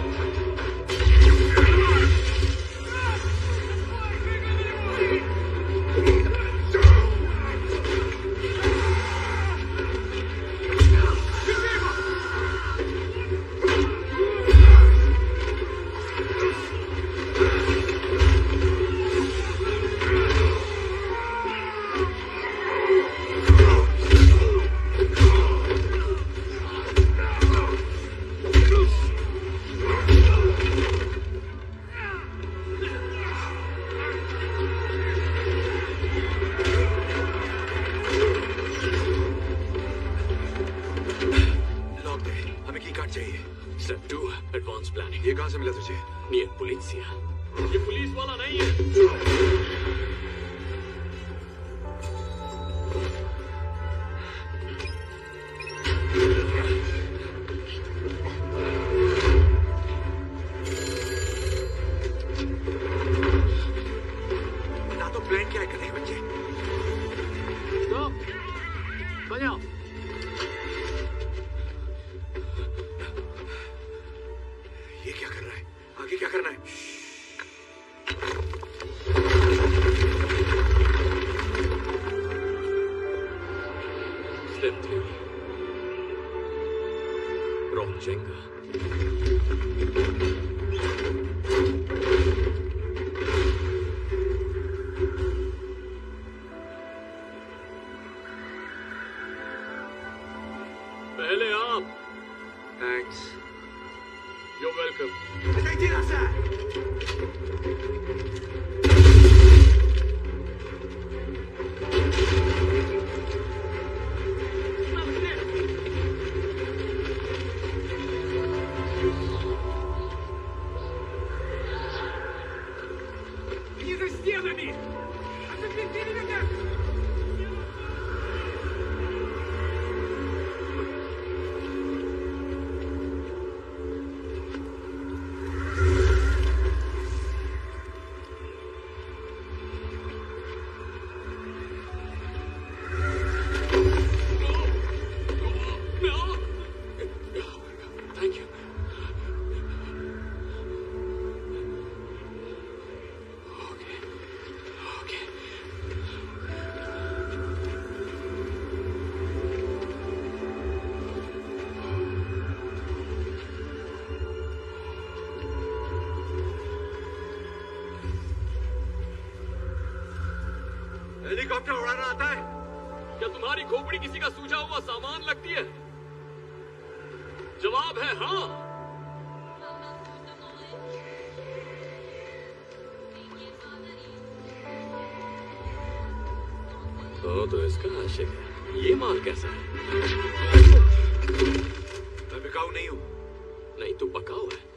हेलीकॉप्टर उड़ाना आता है? क्या तुम्हारी खोपड़ी किसी का सूझा हुआ सामान लगती है? जवाब है हाँ। तो इसका आशिक है। ये माल कैसा है? मैं बिकाऊ नहीं हूं। नहीं तू पकाऊ है।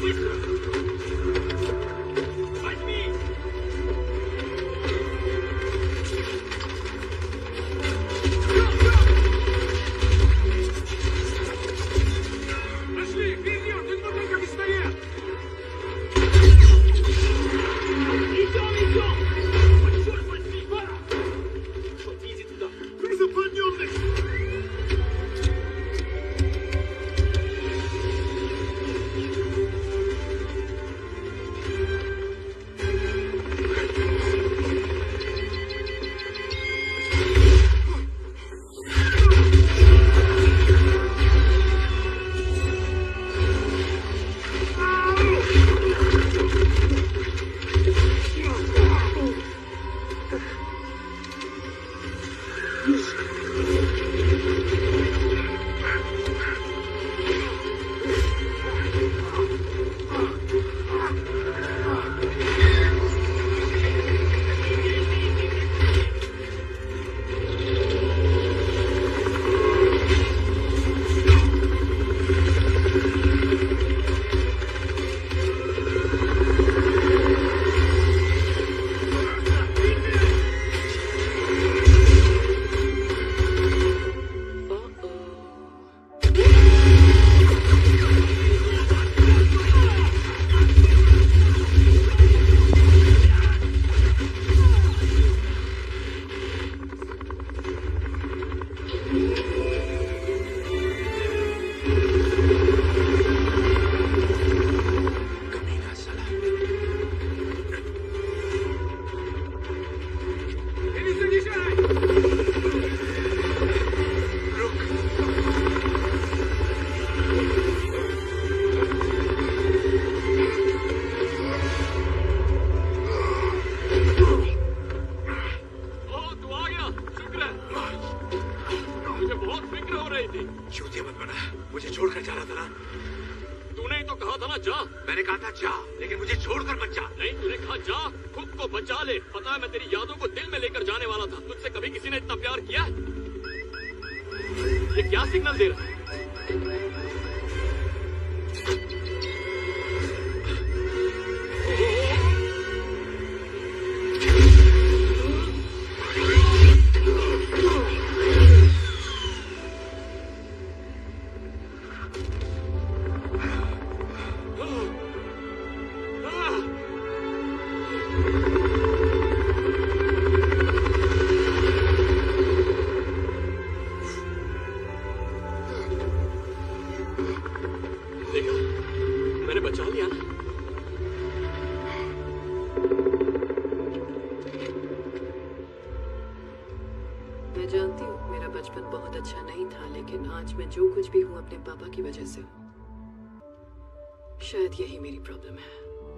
शायद यही मेरी प्रॉब्लम है।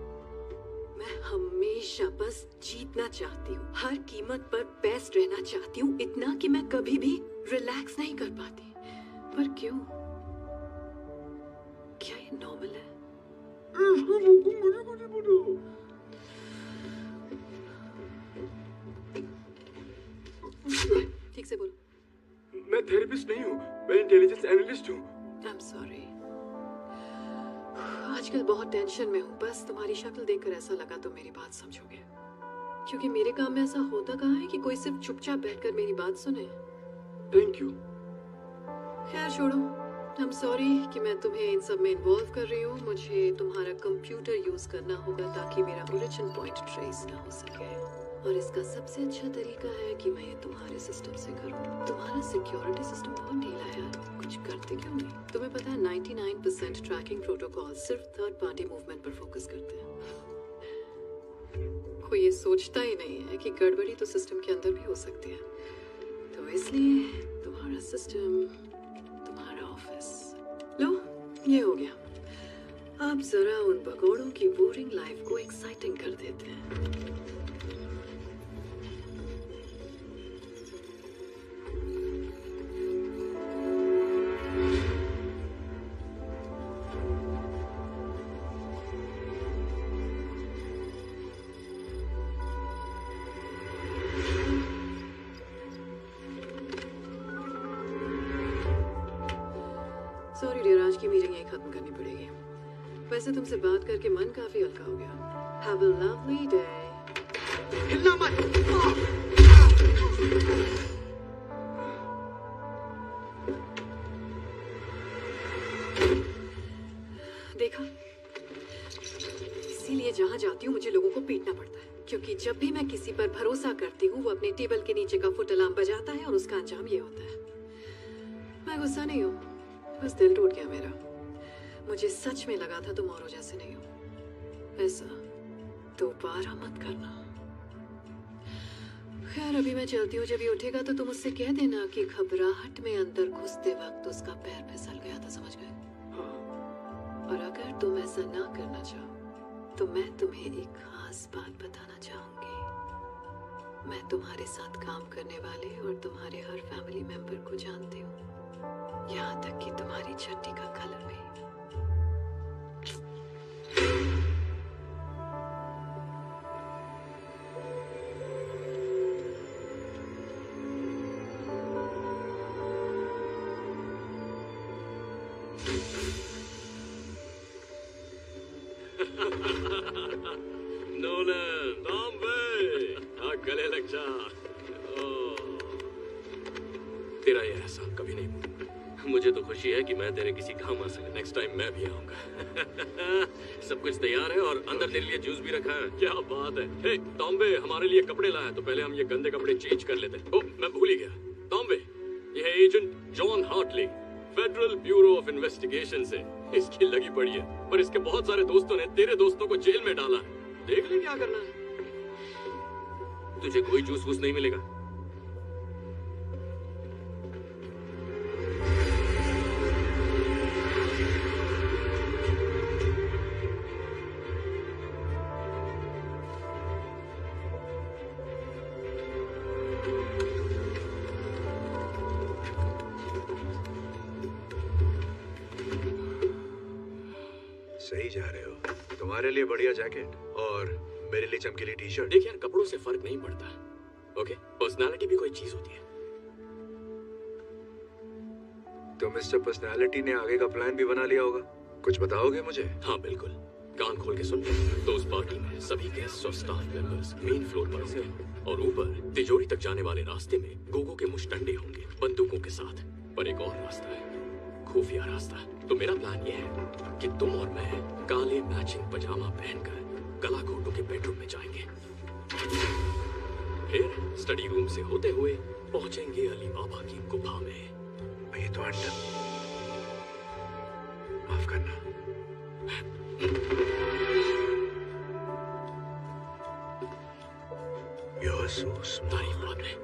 मैं हमेशा बस जीतना चाहती हूँ, हर कीमत पर बेस्ट रहना चाहती हूँ, इतना कि मैं कभी भी रिलैक्स नहीं कर पाती। पर क्यों? क्या ये नॉर्मल है? ठीक से बोलो। मैं थेरेपिस्ट नहीं हूँ, मैं इंटेलिजेंस एनालिस्ट हूँ। I am sorry. आजकल बहुत टेंशन में हूँ, बस तुम्हारी शक्ल देखकर ऐसा लगा तो मेरी बात समझोगे, क्योंकि मेरे काम में ऐसा होता कहाँ है कि कोई सिर्फ चुपचाप बैठकर मेरी बात सुने। Thank you. खैर छोड़ो, आई एम सॉरी कि मैं तुम्हें इन सब में इन्वॉल्व कर रही हूँ। मुझे तुम्हारा कंप्यूटर यूज करना होगा ताकि मेरा ओरिजिन पॉइंट ट्रेस ना हो सके, और इसका सबसे अच्छा तरीका है कि मैं ये तुम्हारे सिस्टम से करूँ। तुम्हारा सिक्योरिटी सिस्टम बहुत ढीला है यार, कुछ करते क्यों नहीं? तुम्हें पता है 99% ट्रैकिंग प्रोटोकॉल सिर्फ थर्ड पार्टी मूवमेंट पर फोकस करते हैं। कोई ये सोचता ही नहीं है कि गड़बड़ी तो सिस्टम के अंदर भी हो सकती है। तो इसलिए तुम्हारा सिस्टम, तुम्हारा ऑफिस, लो ये हो गया। अब जरा उन भगोड़ों की बोरिंग लाइफ को एक्साइटिंग कर देते हैं। सॉरी डियर, आज की मीटिंग यही खत्म करनी पड़ेगी। वैसे तुमसे बात करके मन काफी हल्का हो गया। Have a lovely day. हिलना मत। देखा, इसीलिए जहाँ जाती हूँ मुझे लोगों को पीटना पड़ता है, क्योंकि जब भी मैं किसी पर भरोसा करती हूँ वो अपने टेबल के नीचे का फुट अलार्म बजाता है और उसका अंजाम ये होता है। मैं गुस्सा नहीं हूँ, बस दिल टूट गया मेरा। मुझे सच में लगा था तुम औरों जैसे नहीं हो। ऐसा दोबारा मत करना। खैर अभी मैं चलती हूँ, जब ये उठेगा तो तुम उससे कह देना कि घबराहट में अंदर घुसते वक्त उसका पैर फिसल गया था, समझ गए? और अगर तुम ऐसा ना करना चाहो तो मैं तुम्हें एक खास बात बताना चाहूंगी। मैं तुम्हारे साथ काम करने वाले और तुम्हारे हर फैमिली मेंबर को जानती हूँ, यहाँ तक कि तुम्हारी चड्डी का कलर भी। नोलन, टॉम्बे, गले लग जा। तेरा ये एहसान कभी नहीं भूलूंगा। मुझे तो खुशी है कि मैं तेरे किसी काम आ सके। नेक्स्ट टाइम मैं भी आऊंगा। सब कुछ तैयार है और अंदर तेरे लिए जूस भी रखा है। क्या बात है। हे टॉम्बे, हमारे लिए कपड़े लाया तो पहले हम ये गंदे कपड़े चेंज कर लेते। ओह, मैं भूल ही गया। टॉम्बे, ये है agent John Hartley, federal bureau of investigation से। इसकी लगी पड़ी है, पर इसके बहुत सारे दोस्तों ने तेरे दोस्तों को जेल में डाला है। देख ले क्या करना है। तुझे कोई जूस वूस नहीं मिलेगा। सही जा रहे हो। तुम्हारे लिए बढ़िया जैकेट और मेरे लिए चमकीली टी शर्ट। देख यार, कपड़ों से फर्क नहीं पड़ता। ओके, पर्सनालिटी भी कोई चीज होती है। तो मिस्टर पर्सनालिटी ने आगे का प्लान भी बना लिया होगा। कुछ बताओगे मुझे? हाँ बिल्कुल, कान खोल के सुन। तो उस पार्टी में सभी गेस्ट और स्टाफ मेंबर्स मेन फ्लोर पर होंगे और ऊपर तिजोरी तक जाने वाले रास्ते में गोगो के मुश्तंडे होंगे बंदूकों के साथ। पर एक और रास्ता है, खुफिया रास्ता। तो मेरा प्लान ये है कि तुम और मैं काले मैचिंग पजामा पहनकर गला घोटों के बेडरूम में जाएंगे, फिर स्टडी रूम से होते हुए पहुंचेंगे अली बाबा की गुफा में। ये तो अंडर, माफ करना। तारीफ बाद में।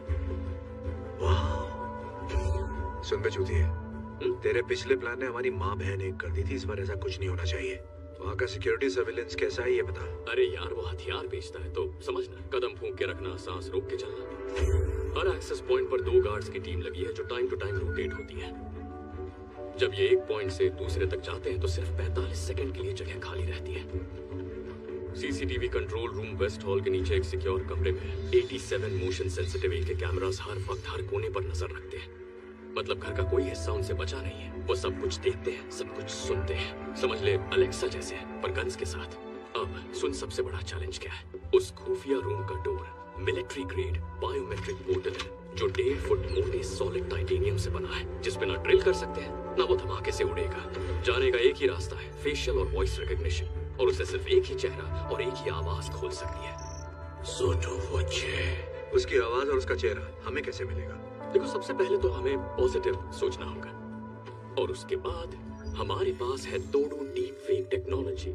वाह, सुन बे चूतिए, तेरे पिछले प्लान ने हमारी माँ बहन एक कर दी थी। इस बार ऐसा कुछ नहीं होना चाहिए। वहाँ का सिक्योरिटी सर्विलेंस कैसा है ये बता। अरे यार, वो हथियार बेचता है तो समझना, कदम फूंक के रखना, सांस रोक के चलना। हर एक्सेस पॉइंट पर 2 गार्ड्स की टीम लगी है जो टाइम टू टाइम रोटेट होती है। जब ये एक पॉइंट से दूसरे तक जाते हैं तो सिर्फ 45 सेकंड के लिए जगह खाली रहती है। CCTV control room west hall के नीचे एक सिक्योर कमरे में 87 मोशन सेंसिटिव के कैमरास हर वक्त हर कोने पर नजर रखते हैं। मतलब घर का कोई हिस्सा उनसे बचा नहीं है। वो सब कुछ देखते हैं, सब कुछ सुनते हैं। समझ ले अलेक्सा जैसे, पर गन्स के साथ। अब सुन, सबसे बड़ा चैलेंज क्या है। उस खुफिया रूम का door military grade biometric portal है जो 1.5 फुट मोटे सॉलिड टाइटेनियम से बना है, जिसपे ना ड्रिल कर सकते हैं ना वो धमाके से उड़ेगा। जाने का एक ही रास्ता है, फेशियल और वॉइस रिकॉग्निशन, और उसे सिर्फ एक ही चेहरा और एक ही आवाज खोल सकती है। सोटो वोचे। उसकी आवाज और उसका चेहरा हमें कैसे मिलेगा? देखो, सबसे पहले तो हमें पॉजिटिव सोचना होगा, और उसके बाद हमारे पास है तोड़ू डीप फेक टेक्नोलॉजी।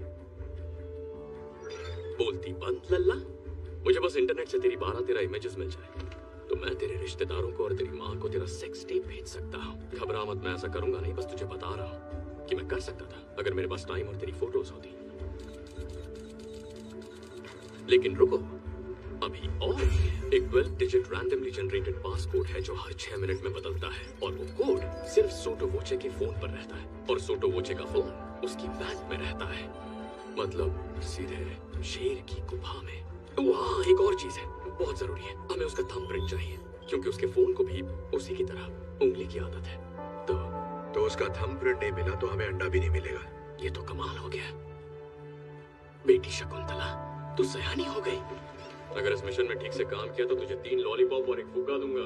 बोलती बंद लल्ला। मुझे बस इंटरनेट से तेरी 12-13 इमेजेस मिल जाए तो मैं तेरे रिश्तेदारों को और तेरी माँ को तेरा सेक्स टेप भेज सकता हूँ। घबरा मत, मैं ऐसा करूंगा नहीं, बस तुझे बता रहा हूँ कि मैं कर सकता था अगर मेरे पास टाइम और तेरी फोटोज होती। लेकिन रुको, अभी और भी है। एक 12 डिजिट रैंडमली जनरेटेड पासकोड है जो हर 6 मिनट में बदलता है, और वो कोड सिर्फ सोटो वोचे के फोन पर रहता है, और सोटो वोचे का फोन उसकी बैंक में रहता है। मतलब सीधे शेर की गुफा में। वहाँ एक और चीज है, बहुत जरूरी है। हमें उसका थंबप्रिंट चाहिए, क्योंकि उसके फोन को भी उसी की तरह उंगली की आदत है। तो उसका थंबप्रिंट नहीं मिला तो हमें अंडा भी नहीं मिलेगा। ये तो कमाल हो गया। बेटी शकुंतला, तू सयानी हो गई। अगर इस मिशन में ठीक से काम किया तो तुझे 3 लॉलीपॉप और 1 फुग्गा दूंगा।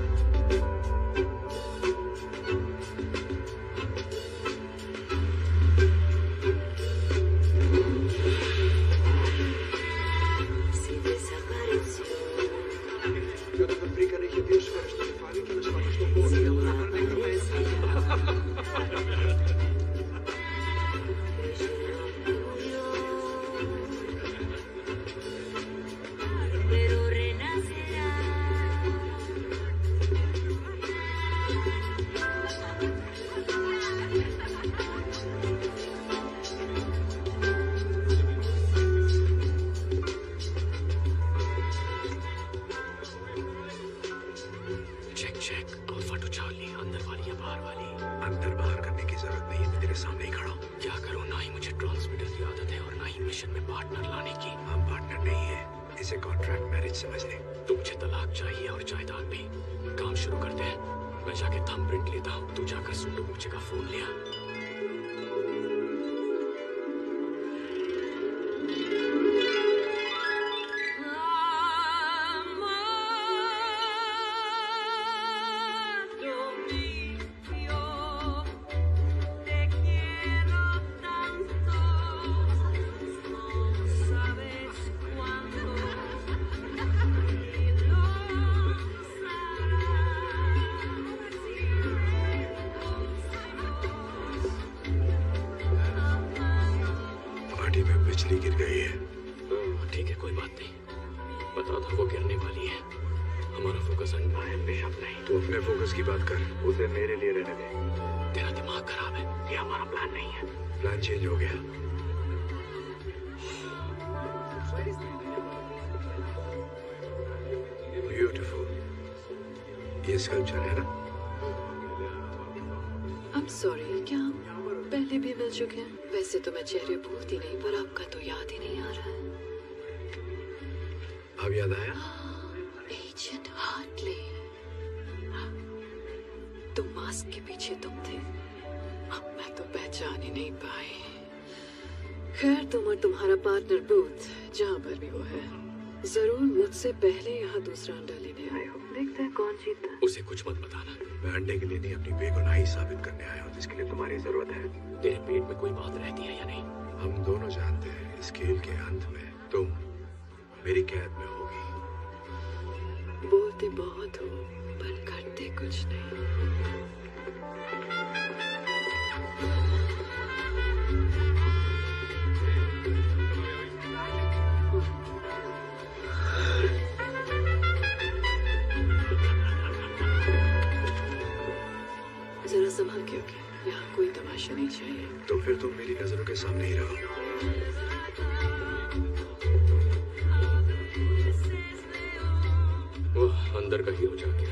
वैसे तो मैं चेहरे भूलती नहीं, पर आपका तो याद ही नहीं आ रहा है। अब याद आया? एजेंट हार्टली, तुम मास्क के पीछे तुम थे। अब मैं तो पहचान ही नहीं पाई। खैर, तुम और तुम्हारा पार्टनर बूथ जहाँ पर भी वो है, जरूर मुझसे पहले यहाँ दूसरा अंडा लेने आए हो। देखते हैं कौन जीतता। उसे कुछ मत बताना। मैं अंडे के लिए नहीं, अपनी बेगुनाही साबित करने आया हूँ, जिसके लिए तुम्हारी जरूरत है। तेरे पेट में कोई बात रहती है या नहीं? हम दोनों जानते हैं इस खेल के अंत में तुम मेरी कैद में होगी। बोलते बहुत हो पर करते कुछ नहीं। जरा संभाल के रखे, यहाँ कोई तमाशा नहीं चाहिए। तो फिर तुम मेरी नजरों के सामने ही रहो। वो अंदर का हीरो जाके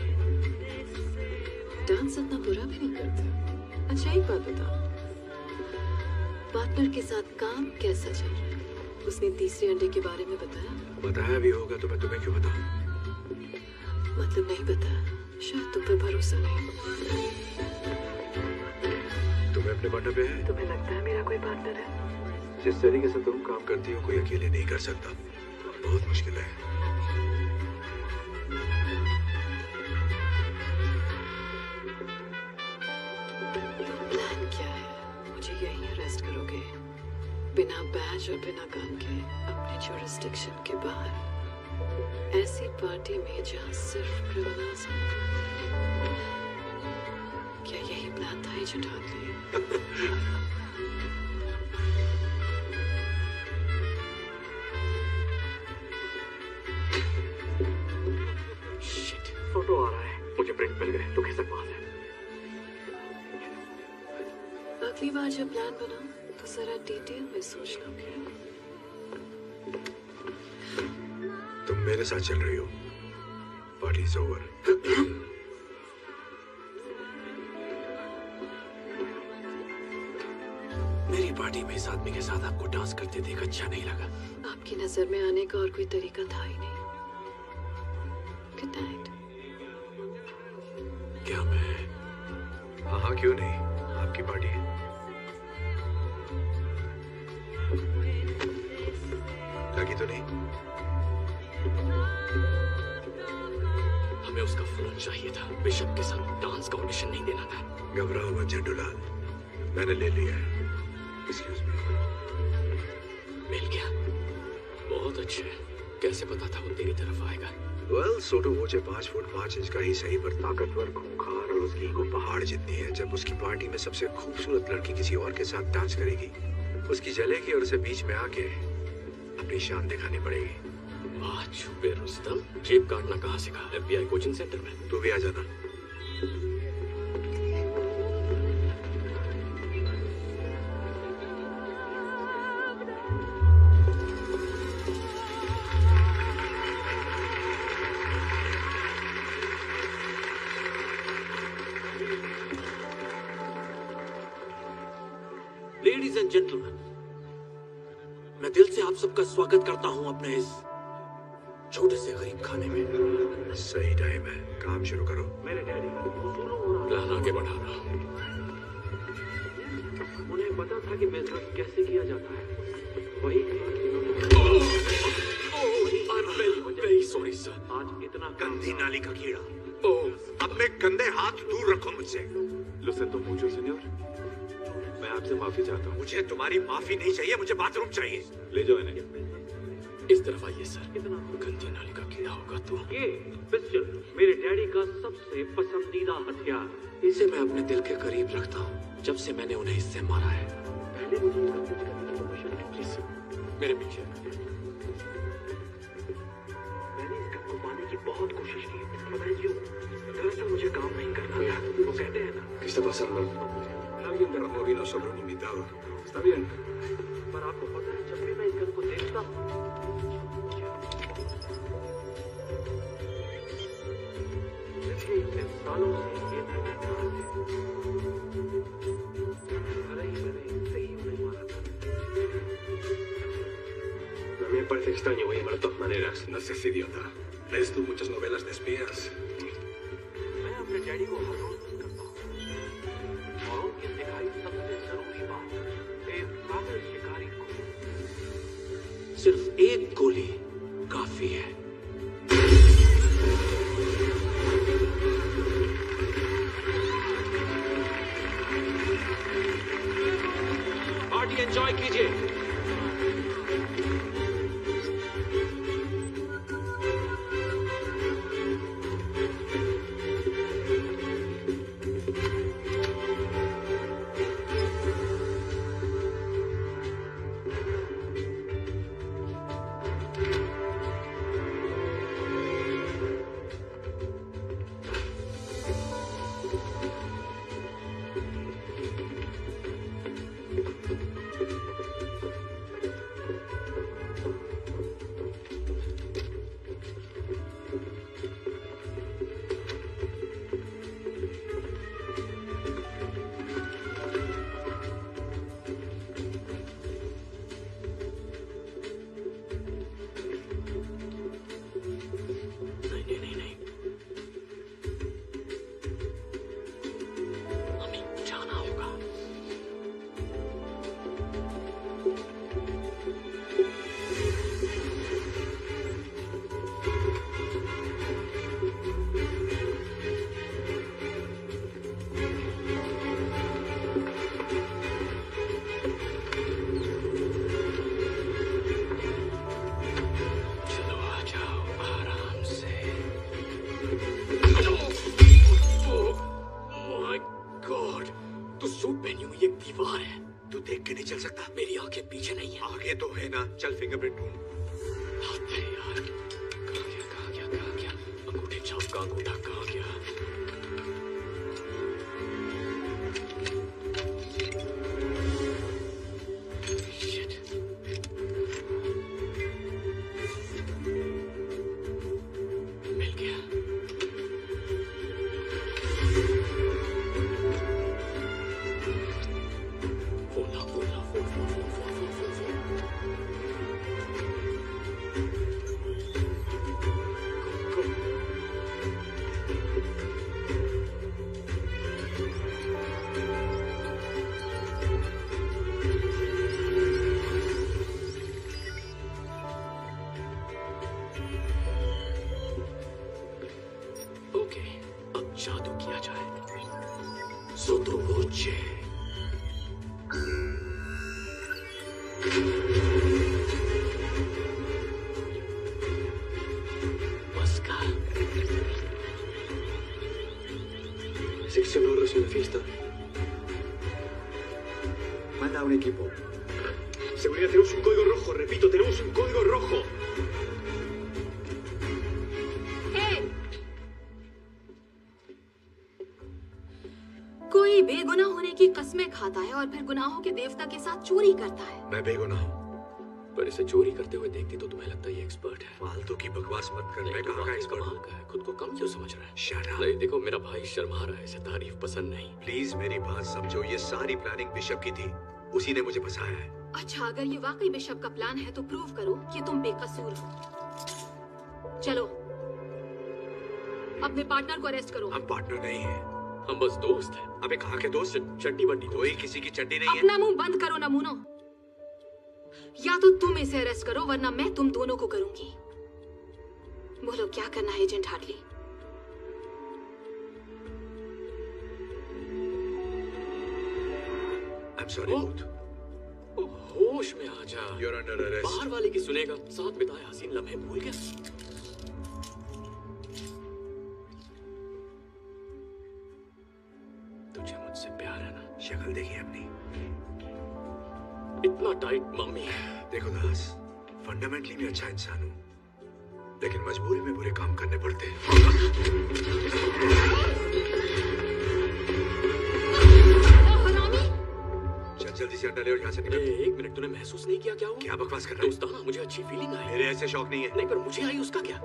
डांस इतना बुरा भी नहीं करता। अच्छा, एक बात बता, पार्टनर के साथ काम कैसा चल रहा है? उसने तीसरे अंडे के बारे में बताया? बताया भी होगा तो मैं तुम्हें क्यों बताऊं? मतलब नहीं बताया, शायद तुम पर भरोसा नहीं। तुम्हें अपने पार्टनर पे है? तुम्हें लगता है मेरा कोई पार्टनर है? जिस तरीके से तुम काम करती हो कोई अकेले नहीं कर सकता। बहुत मुश्किल है। प्लान क्या है? मुझे यहीं अरेस्ट करोगे बिना बैज और बिना गन के अपने जुरिस्डिक्शन के बाहर, ऐसी पार्टी में जहाँ सिर्फ क्रिमिनल्स हैं? क्या यही प्लान था एजेंट हार्टली? शिट, फोटो आ रहा है। मुझे प्रिंट मिल गए तो खिसक पास है। अगली बार जब प्लान बनाओ तो जरा डिटेल में सोचना प्लीज। तुम मेरे साथ चल रही हो। Party is over. मेरी पार्टी में इस आदमी के साथ आपको डांस करते देख अच्छा नहीं लगा। आपकी नजर में आने का और कोई तरीका था ही नहीं। Good night. क्या मैं? हाँ हाँ, क्यों नहीं, आपकी पार्टी है। तो नहीं? हमें उसका फोन चाहिए था। बिशप के साथ डांस का ऑडिशन नहीं देना था। घबराओ मत झंडूलाल, मैंने ले लिया है। Excuse me. मिल गया? बहुत अच्छे। कैसे पता था वो तेरी तरफ आएगा? वेल, सोटो वोचे 5 फुट 5 इंच का ही सही, पर ताकतवर, खूंखार और उसकी ईगो पहाड़ जितनी है। जब उसकी पार्टी में सबसे खूबसूरत लड़की किसी और के साथ डांस करेगी, उसकी जलेगी और उसे बीच में आके अपनी शान दिखानी पड़ेगी। वाह छुपे रुस्तम, जेब काटना कहाँ सीखा? FBI कोचिंग सेंटर में? तू भी आ जाना। लेडीज एंड जेंटलमैन, मैं दिल से आप सबका स्वागत करता हूं अपने इस छोटे से गरीब खाने में। सही टाइम है, काम शुरू करो। मेरे डैडी प्लान आगे बढ़ा रहा। उन्हें पता था कि बिजनेस कैसे किया जाता है। वही वेरी सॉरी सर। आज इतना गंदी नाली का कीड़ा, ओह, अपने गंदे हाथ दूर रखो मुझसे। Lo siento mucho, señor. मैं आपसे माफी चाहता हूँ। मुझे तुम्हारी माफी नहीं चाहिए, मुझे बाथरूम चाहिए। ले जाओ इन्हें। इस तरफ आइए सर। गंदी नाली का कीड़ा होगा तो। ये पिस्टल मेरे डैडी का सबसे पसंदीदा हथियार। इसे मैं अपने दिल के करीब रखता हूँ जब से मैंने उन्हें इससे मारा है। पहले मुझे इसका कुछ करने की परमिशन नहीं। प्लीज सर, मेरे पीछे। मैंने इस गन को पाने की बहुत कोशिश की, पता है क्यों? दरअसल मुझे काम नहीं करना था। वो कहते हैं ना, ¿Qué está pasando? alguien derramó vino sobre un invitado. Está bien. पर आपको पता है, जब भी मैं इस गन को देखता हूँ, पिछले इतने सालों से ये मैंने कहा है। भले ही मैंने इनसे ही उन्हें मारा था। A mí me parece extraño, voy a llamar de todas maneras. No seas idiota. ¿Lees tú muchas novelas de espías? मैं अपने डैडी को हर रोज मिस करता हूँ। और उनकी सिखाई सबसे जरूरी बात, एक काबिल शिकारी को सिर्फ एक गोली काफी है। पार्टी एंजॉय कीजिए। आगे तो है ना, चल फिंगरप्रिंट ढूंढ। अरे यार, कहाँ गया? अंगूठे छाप का अंगूठा कहाँ गया? Shit. मिल गया। मुझे। Pascal. Seccionó Rocinafista. Manda a un equipo. Seguridad, tenemos un código rojo. Repito, tenemos un código rojo. कोई बेगुनाह होने की कस्में खाता है और फिर गुनाहों के देवता के साथ चोरी करता है। मैं बेगुनाह हूँ। पर इसे चोरी करते हुए देखती तो तुम्हें लगता ये एक्सपर्ट है। फालतू की बकवास मत कर। मैं कहाँ का एक्सपर्ट हूँ? का है, खुद को कम क्यों समझ रहा है? Shut up. नहीं देखो, मेरा भाई शर्मा रहा है, इसे तारीफ पसंद नहीं। प्लीज मेरी बात समझो। ये सारी प्लानिंग बिशप की थी, उसी ने मुझे फंसाया है। अच्छा, अगर ये वाकई बिशप का प्लान है तो प्रूव करो कि तुम बेकसूर हो। चलो, अपने पार्टनर को अरेस्ट करो। हम पार्टनर नहीं हैं। हम बस दोस्त हैं। अबे कहाँ के दोस्त? चड्डी बड्डी कोई किसी की चड्डी नहीं है। अपना मुंह बंद करो नमूनो। या तो तुम इसे अरेस्ट करो वरना मैं तुम दोनों को करूंगी। बोलो क्या करना है agent Hartley? I'm sorry, Booth. होश में आ जा। You're under arrest. बाहर वाले की सुनेगा। साथ बिताए हसीन लम्हे भूल गया। तुझे मुझसे प्यार है ना? शक्ल देखिए अपनी। इतना टाइट मम्मी। देखो दास, फंडामेंटली मैं अच्छा इंसान हूँ, लेकिन मजबूरी में बुरे काम करने पड़ते हैं। चल जल्दी से अंडा ले और यहाँ से निकल। एक मिनट, तूने महसूस नहीं किया क्या हुआ? क्या बकवास कर रहा है? दोस्ताना, मुझे अच्छी फीलिंग आई। मेरे ऐसे शौक नहीं है। नहीं, पर मुझे आई, उसका क्या?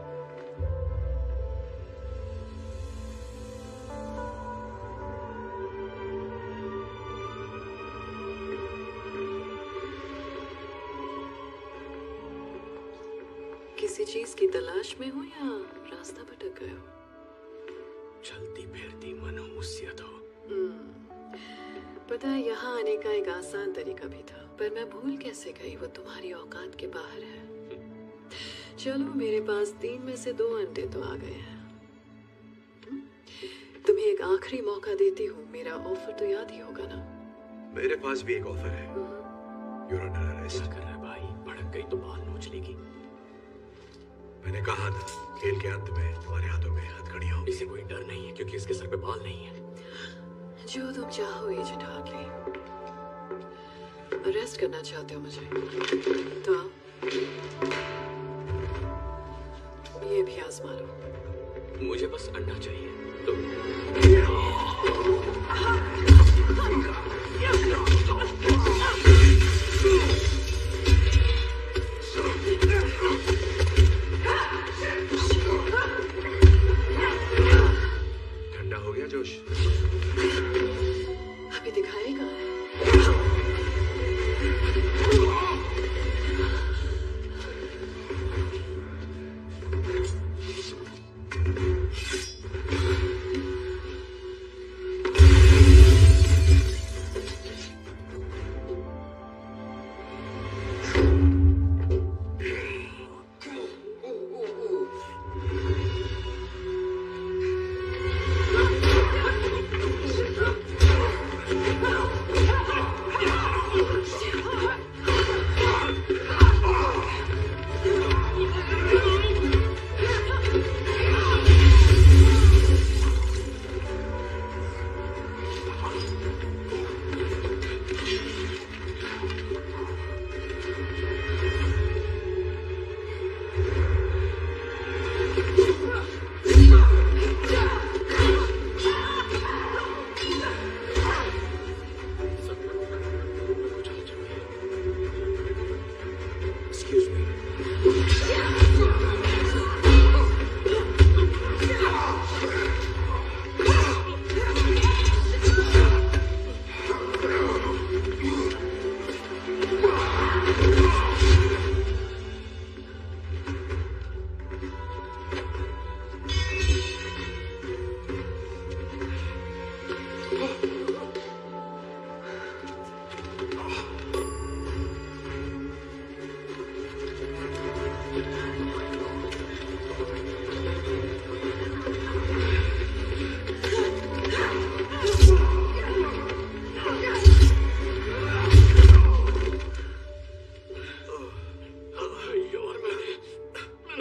किसी चीज की तलाश में हो या रास्ता भटक गए हो? चलती फिरती मनहूसियत हो। पता है, यहाँ आने का एक आसान तरीका भी था, पर मैं भूल कैसे गई, वो तुम्हारी औकात के बाहर है। चलो, मेरे पास 3 में से 2 अंडे तो आ गए हैं। तुम्हें एक आखिरी मौका देती हूँ। मेरा ऑफर तो याद ही होगा ना? मेरे पास भी एक ऑफर है। You're under arrest. क्या कर रहा है भाई? भड़क गई तो बाल नोच लेगी। मैंने कहा था, खेल के अंत में तुम्हारे हाथों में हथकड़ियां होंगी। इसे कोई डर नहीं है क्योंकस इसके सर पे बाल नहीं है। जो तुम चाहो एजेंट हार्टली। अरेस्ट करना चाहते हो मुझे तो ये भी आजमा लो। मुझे बस अंडा चाहिए तो। ठंडा हो गया जोश? अभी दिखाएगा।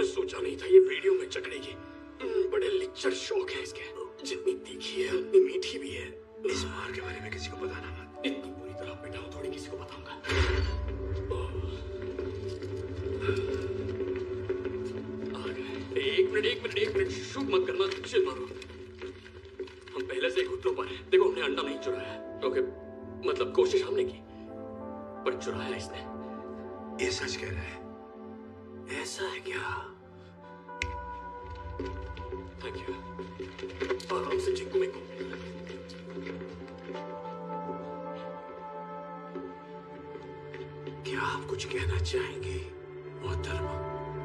मैंने सोचा नहीं था ये वीडियो में चकड़ेगी। बड़े लिच्चर शौक है इसके, जितनी तीखी है उतनी मीठी भी है। इस मार के बारे में किसी को बताना मत। इतनी बुरी तरह पिटाऊं थोड़ी किसी को बताऊंगा। एक मिनट शूट मत करना, चिल मारो। हम पहले से ही घुटनों पर हैं। देखो हमने अंडा नहीं चुराया, ओके? मतलब कोशिश हमने की, पर चुराया इसने। ये सच कह रहा है? ऐसा है क्या? Thank you. आराम से चिंकू में क्या आप कुछ कहना चाहेंगे मोहतरमा?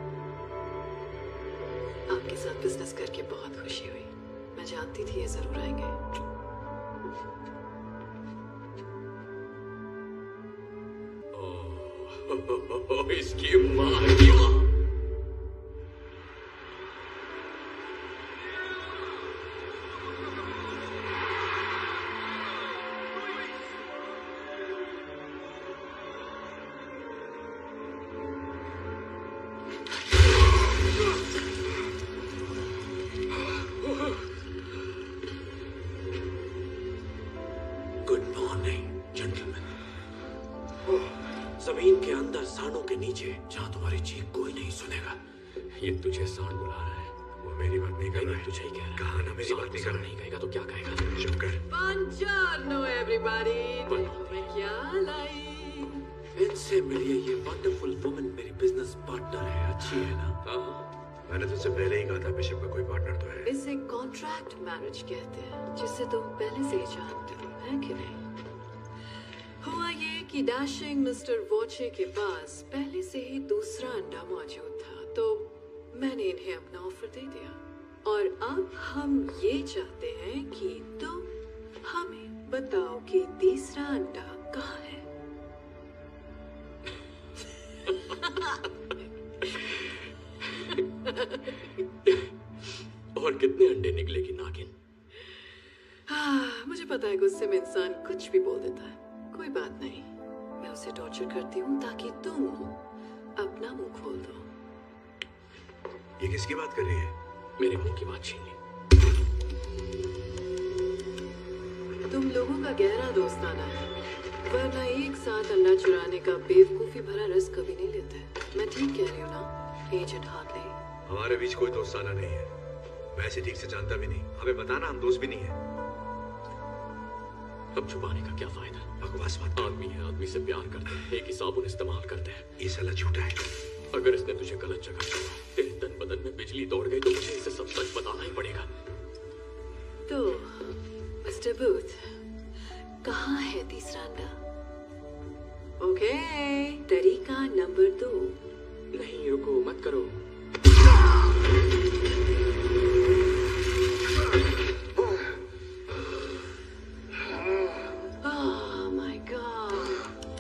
आपके साथ बिजनेस करके बहुत खुशी हुई। मैं जानती थी ये जरूर आएंगे। इसकी माँ की माँ। Good morning gentleman. जमीन के अंदर सांडों के नीचे, जहां तुम्हारी चीख कोई नहीं सुनेगा। ये तुझे सांड बुला रहा है। वो मेरी बात नहीं कर रहा है। तुझे ही कह रहा है। कहा ना मेरी बात नहीं कर रहा है। नहीं कहेगा तो क्या कहेगा? चुप कर। Buongiorno everybody। मैं क्या लाई? इनसे मिलिए, ये वंडरफुल वुमन मेरी बिजनेस पार्टनर है। अच्छी है ना? हाँ, मैंने तुझसे पहले ही कहा था बिशप का कोई पार्टनर तो है। इसे कॉन्ट्रैक्ट मैरिज कहते हैं, जिसे तुम पहले से ही जानते हो, है कि नहीं? हुआ ये कि डैशिंग मिस्टर वॉचे के पास पहले से ही दूसरा अंडा मौजूद था, तो मैंने इन्हें अपना ऑफर दे दिया। और अब हम ये चाहते हैं कि तुम हमें बताओ कि तीसरा अंडा कहाँ है। और कितने अंडे निकलेगी नागिन? मुझे पता है गुस्से में इंसान कुछ भी बोल देता है। कोई बात नहीं, मैं उसे टॉर्चर करती हूँ ताकि तुम अपना मुंह खोल दो। ये किसकी बात कर रही है? मेरे मुंह की बात छीन ली। तुम लोगों का गहरा दोस्ताना है, वरना एक साथ अंडा चुराने का बेवकूफी भरा रिस्क कभी नहीं लेते। मैं ठीक कह रही हूँ ना एजेंट हार्टले? हमारे बीच कोई दोस्ताना नहीं है। मैं ऐसे ठीक से जानता भी नहीं। हमें बताना, हम दोस्त भी नहीं है। अब छुपाने का क्या फायदा? बकवास मत कर। आदमी है, आदमी से प्यार करते हैं, एक ही साबुन इस्तेमाल करते हैं। ये साला झूठा है। अगर इसने तुझे गलत जगह छोड़ा, तेरे तन बदन में बिजली दौड़ गई, तो मुझे इसे सब सच बताना ही पड़ेगा। तो मिस्टर बूथ, कहाँ है तीसरा अंडा? ओके, तरीका नंबर 2। नहीं, रुको, मत करो। Oh my God.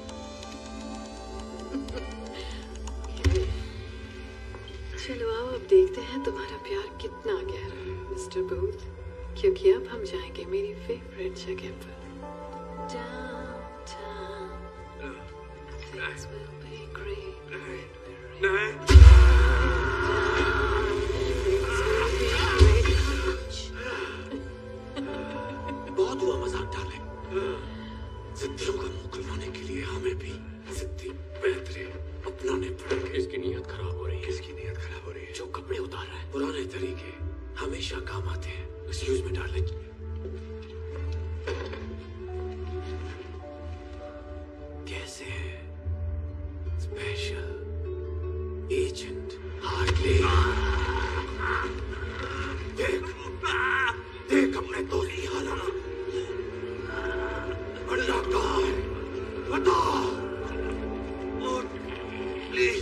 चलो आओ, अब देखते हैं तुम्हारा प्यार कितना गहरा है मिस्टर बूथ, क्योंकि अब हम जाएंगे मेरी फेवरेट जगह पर। Downtown. Things will be great when we're in. बहुत हुआ मजाक डाले। जिद्दियों का मुंह खुलवाने के लिए हमें भी जिद्दी बेहतरे अपनाने पड़ेंगे। इसकी नीयत खराब हो रही है। किसकी नीयत खराब हो रही है? जो कपड़े उतार रहा है, पुराने तरीके हमेशा काम आते हैं। Excuse me darling. कैसे हैं स्पेशल एजेंट हार्टले? देख अपने तो नहीं हालाना। अंडा कहाँ है? बता प्लीज।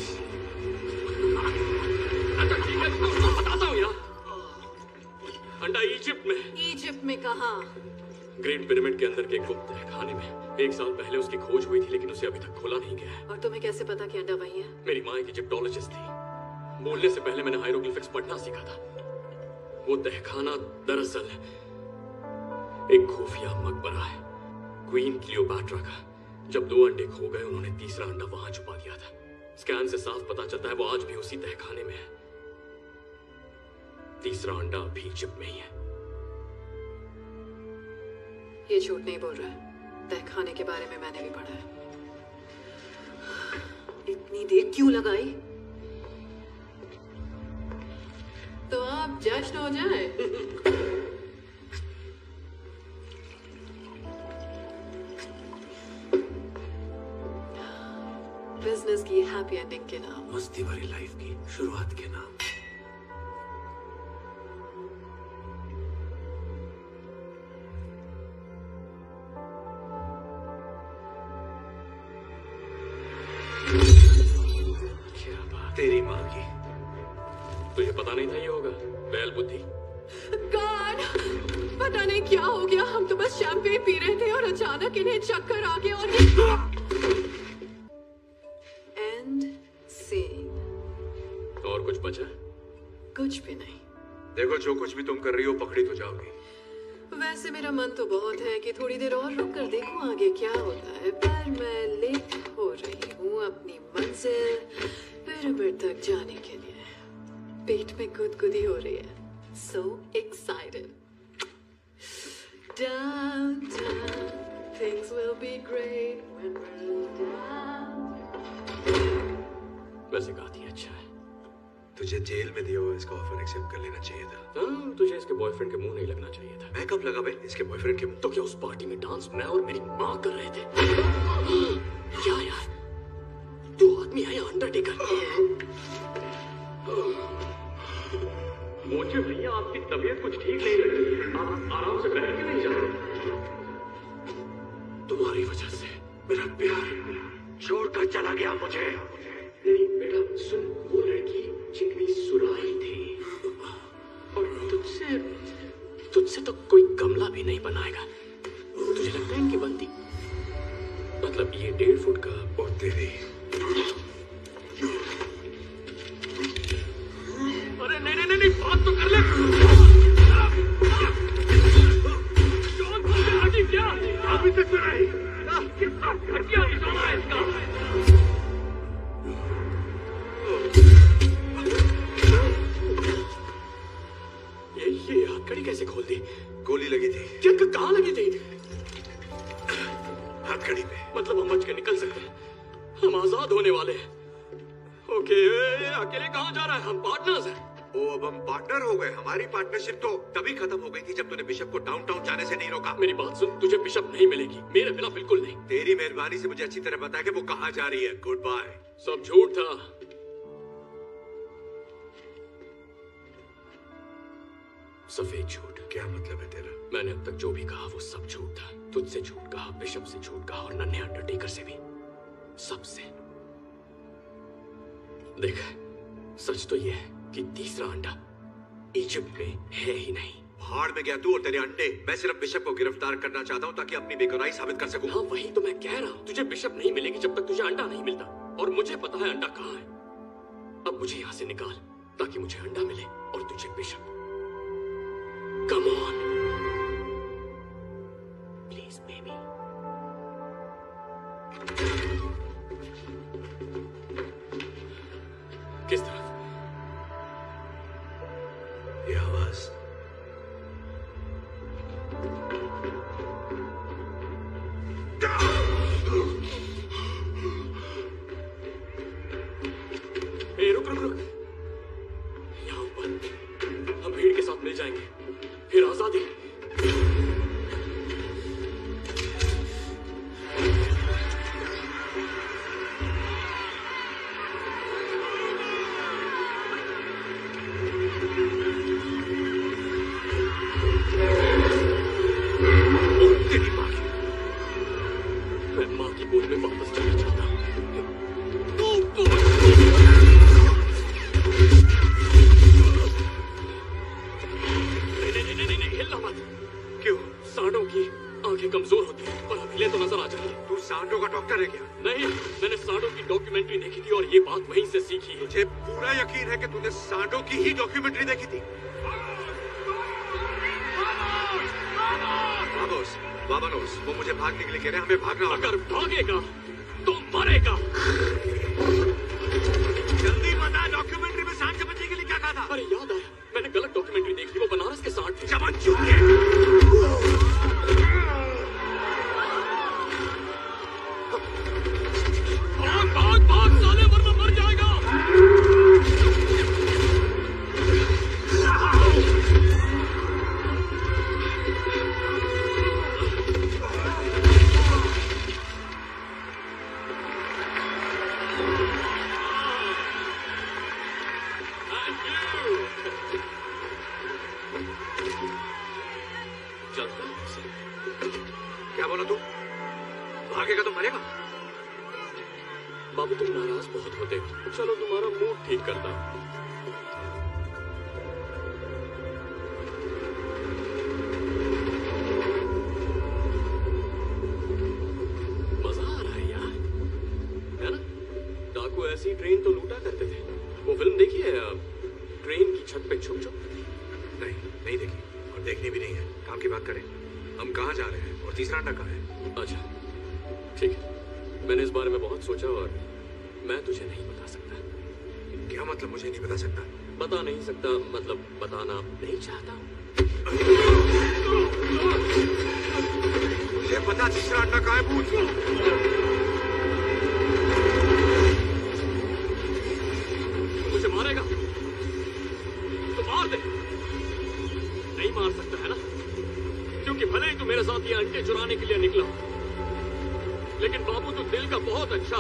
अच्छा ठीक है, तो बताता हूँ यार। अंडा इजिप्ट में। इजिप्ट में कहाँ? ग्रेट पिरामिड के अंदर के गुप्त खाने में। 1 साल पहले उसकी खोज हुई थी, लेकिन उसे अभी तक खोला नहीं गया है। और तुम्हें कैसे पता कि अंडा वही है? मेरी माँ एक इजिप्टोलॉजिस्ट थी। बोलने से पहले मैंने हायरोग्लिफिक्स पढ़ना सीखा था। वो तहखाना दरअसल एक खुफिया मकबरा है, क्वीन क्लियोपैट्रा का। जब 2 अंडे खो गए, उन्होंने तीसरा अंडा वहां छुपा दिया था। स्कैन से साफ पता चलता है वो आज भी उसी तहखाने में है। तीसरा अंडा भी चिप में ही है। ये झूठ नहीं बोल रहा है। तहखाने के बारे में मैंने भी पढ़ा है। इतनी देर क्यों लगाई? तो आप जश्न हो जाए। बिजनेस की हैप्पी एंडिंग के नाम, मस्ती भरी लाइफ की शुरुआत के नाम। क्या बात, तेरी माँ की। तुझे पता नहीं था ये होगा? बैल बुद्धि। गॉड, पता नहीं क्या हो गया। हम तो बस शैंपेन पी रहे थे और अचानक इन्हें चक्कर आ गया और एंड सीन। और कुछ बचा? कुछ भी नहीं। देखो, जो कुछ भी तुम कर रही हो पकड़ी तो जाओगी। वैसे मेरा मन तो बहुत है कि थोड़ी देर और रुक कर देखूं आगे क्या होता है, पर मैं लेट हो रही हूँ अपनी मंजिल पिरामिड तक जाने के लिए। पेट में गुदगुदी हो रही है। So excited. Downtown, things will be great when we're down. वैसे गाती अच्छा है। तुझे जेल में दिया हुआ इसका ऑफर एक्सेप्ट कर लेना चाहिए था। हाँ, तुझे इसके बॉयफ्रेंड के मुंह नहीं लगना चाहिए था। मैं कब लगा बे इसके बॉयफ्रेंड के मुंह? तो क्या उस पार्टी में डांस मैं और मेरी माँ कर रहे थे? क्या यार, तू आदमी है या अंडरटेकर? मुझे भैया आपकी तबीयत कुछ ठीक नहीं लग रही है। आप आराम से बैठ के नहीं जा रहे। तुम्हारी वजह से मेरा प्यार छोड़कर चला गया मुझे। नहीं बेटा सुन, वो लड़की चिकनी सुराही थी और तुझसे तो कोई गमला भी नहीं बनाएगा। तुझे लगता है इनकी बनती? मतलब ये 1.5 फुट का और तेरी। अरे नहीं, बात तो कर ले। क्या अभी तक तो नहीं। कितना घटिया निशाना है इसका। ये हथकड़ी कैसे खोल दी? गोली लगी थी। क्या कहाँ लगी थी? हथकड़ी पे। मतलब हम बच के निकल सकते हैं, हम आजाद होने वाले हैं। ओके, अकेले कहाँ जा रहा है? हम पार्टनर्स हैं। ओ, अब हम पार्टनर हो गए। हमारी पार्टनरशिप तो तभी खत्म हो गई थी जब तूने बिशप को डाउनटाउन जाने से नहीं रोका। मेरी बात सुन, तुझे बिशप नहीं मिलेगी, मेरे बिना बिल्कुल नहीं। तेरी मेहरबानी से मुझे अच्छी तरह बता कि वो कहाँ जा रही है। Goodbye. सब झूठ था। सफेद झूठ। क्या मतलब है तेरा? मैंने अब तक जो भी कहा वो सब झूठ था। तुझसे झूठ कहा, बिशप से झूठ कहा और नन्हे अंडरटेकर से भी, सबसे। देख, सच तो ये है कि तीसरा अंडा इजिप्ट में है ही नहीं। भाड़ में गया तू और तेरे अंडे। मैं सिर्फ बिशप को गिरफ्तार करना चाहता हूँ ताकि अपनी बेगुनाही साबित कर सकूं। हाँ, वही तो मैं कह रहा हूँ। तुझे बिशप नहीं मिलेगी जब तक तुझे अंडा नहीं मिलता, और मुझे पता है अंडा कहाँ है। अब मुझे यहाँ से निकाल ताकि मुझे अंडा मिले और तुझे bishop. Come on please baby. किस तरफ? ये आवाज। रुक यहाँ ऊपर हम भीड़ के साथ मिल जाएंगे, फिर आजादी। मैं माँ की गोद में वापस जाना चाहता हूँ। नहीं, हिलना मत। क्यों? सांडों की आंखें कमजोर होती हैं, पर हिले तो नजर आ जाएंगे। तू सांडों का डॉक्टर है क्या? नहीं, मैंने सांडों की डॉक्यूमेंट्री देखी थी और ये बात वहीं से सीखी है। मुझे पूरा यकीन है कि तूने सांडों की ही डॉक्यूमेंट्री देखी थी। वामोस, वो मुझे भागने के लिए कह रहे हैं। हमें भागना होगा। अगर भागेगा तो मरेगा। जल्दी बता, डॉक्यूमेंट्री में सांड से बचने के लिए क्या कहा था? अरे याद आया, मैंने गलत डॉक्यूमेंट्री क्या बोला तू? भागेगा तो मरेगा। बाबू तुम नाराज बहुत होते हो, चलो तुम्हारा मूड ठीक करता हूं। मजा आ रहा है यार, है ना? डाकू ऐसी ट्रेन तो लूटा करते थे। वो फिल्म देखी है ट्रेन की छत पे छुप छुप? नहीं देखी और देखनी भी नहीं है। काम की बात करें, हम कहाँ जा रहे हैं और तीसरा अंडा कहाँ है? अच्छा ठीक है, मैंने इस बारे में बहुत सोचा और मैं तुझे नहीं बता सकता। क्या मतलब मुझे नहीं बता सकता? बता नहीं सकता मतलब बताना नहीं चाहता। मुझे पता तीसरा अंडा कहाँ है भूत। मुझे मारेगा तो मार दे। नहीं मार सकता है ना, क्योंकि भले ही तू मेरे साथ ये अंडे चुराने के लिए निकला, लेकिन बाबू तू दिल का बहुत अच्छा।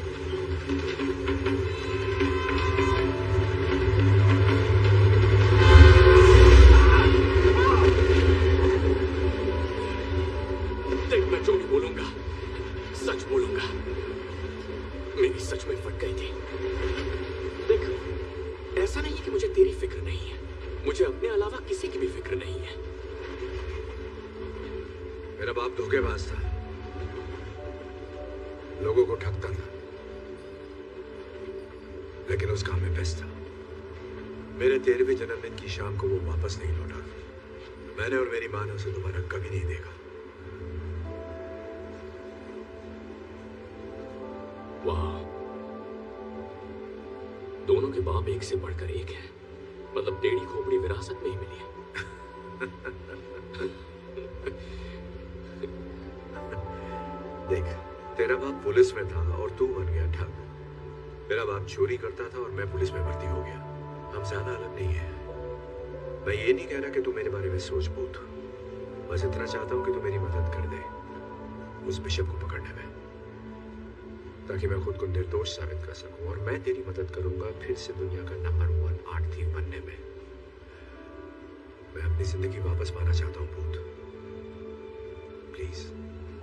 देख मैं जो भी बोलूंगा सच बोलूंगा। मेरी सच में फट गई थी। देख ऐसा नहीं है कि मुझे तेरी फिक्र नहीं है, मुझे अपने अलावा किसी की भी फिक्र नहीं है। मेरा बाप धोखेबाज था, लोगों को ठगता था, लेकिन उस काम में बेस्ट था। मेरे 13वें जन्मदिन की शाम को वो वापस नहीं लौटा। मैंने और मेरी मां ने उसे दोबारा कभी नहीं देखा। वाह, दोनों के बाप एक से बढ़कर एक है। मतलब टेढ़ी खोपड़ी विरासत में ही मिली है। देख, तेरा बाप पुलिस में था और तू बन गया ठग। मेरा बाप चोरी करता था और मैं पुलिस में भर्ती हो गया। हम ज्यादा अलग नहीं है। मैं ये नहीं कह रहा कि तू मेरे बारे में सोच पूछ, बस इतना चाहता हूं कि तू मेरी मदद कर दे उस बिशप को पकड़ने में, ताकि मैं खुद को निर्दोष साबित कर सकूं। और मैं तेरी मदद करूंगा फिर से दुनिया का नंबर 1 आर्ट थीव बनने में। मैं अपनी जिंदगी वापस पाना चाहता हूं भूत, प्लीज।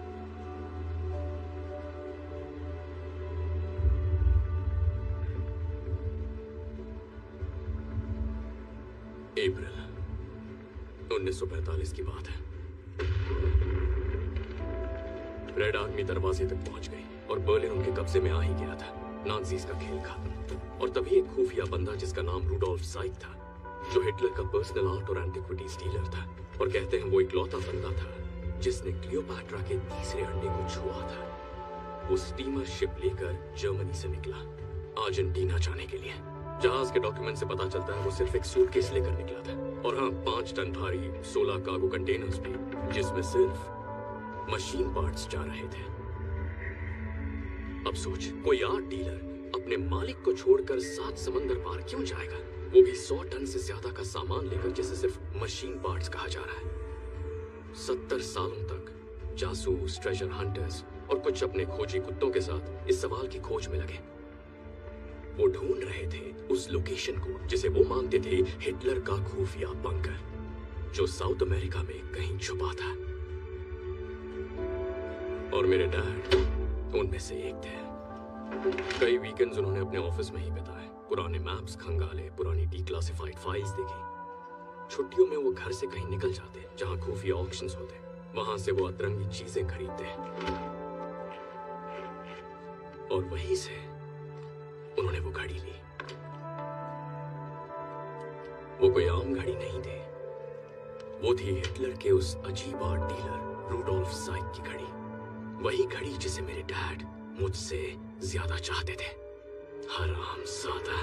अप्रैल 1945 की बात है। रेड आर्मी दरवाजे तक पहुंच गई और बर्लिन उनके कब्जे में आ ही गया था। नाज़ीज़ का खेल खत्म। और तभी एक खुफिया बंदा जिसका नाम रूडोल्फ साइक था, जो हिटलर का पर्सनल आर्ट और एंटिक्विटीज डीलर था, और कहते हैं वो इकलौता बंदा था जिसने क्लियोपैट्रा के तीसरे अंडे को छुआ था। वो स्टीमर शिप लेकर जर्मनी से निकला अर्जेंटीना जाने के लिए। जहाज के डॉक्यूमेंट से पता चलता है वो सिर्फ एक सूटकेस लेकर निकला था, और हाँ 5 टन भारी 16 कार्गो कंटेनर्स भी, जिसमें सिर्फ मशीन पार्ट्स जा रहे थे। अब सोच, कोई आर्ट डीलर अपने मालिक को छोड़कर 7 समंदर पार क्यों जाएगा, वो भी 100 टन से ज्यादा का सामान लेकर जिसे सिर्फ मशीन पार्ट्स कहा जा रहा है। 70 सालों तक जासूस, ट्रेजर हंटर्स और कुछ अपने खोजी कुत्तों के साथ इस सवाल की खोज में लगे। वो ढूंढ रहे थे उस लोकेशन को जिसे वो मानते थे हिटलर का खुफिया बंकर, जो साउथ अमेरिका में कहीं छुपा था। और मेरे डैड उनमें से एक थे। कई वीकेंड्स उन्होंने अपने ऑफिस में ही बिताए, पुराने मैप्स खंगाले, पुरानी डिक्लासिफाइड फाइल्स देखी। छुट्टियों में वो घर से कहीं निकल जाते जहां खुफिया ऑक्शंस होते, वहां से वो अतरंगी चीजें खरीदते, और वहीं से उन्होंने वो घड़ी ली। वो कोई आम घड़ी नहीं थी, वो थी हिटलर के उस अजीब आर्ट डीलर रूडोल्फ साइक की घड़ी। वही घड़ी जिसे मेरे डैड मुझसे ज्यादा चाहते थे। हरामजादा।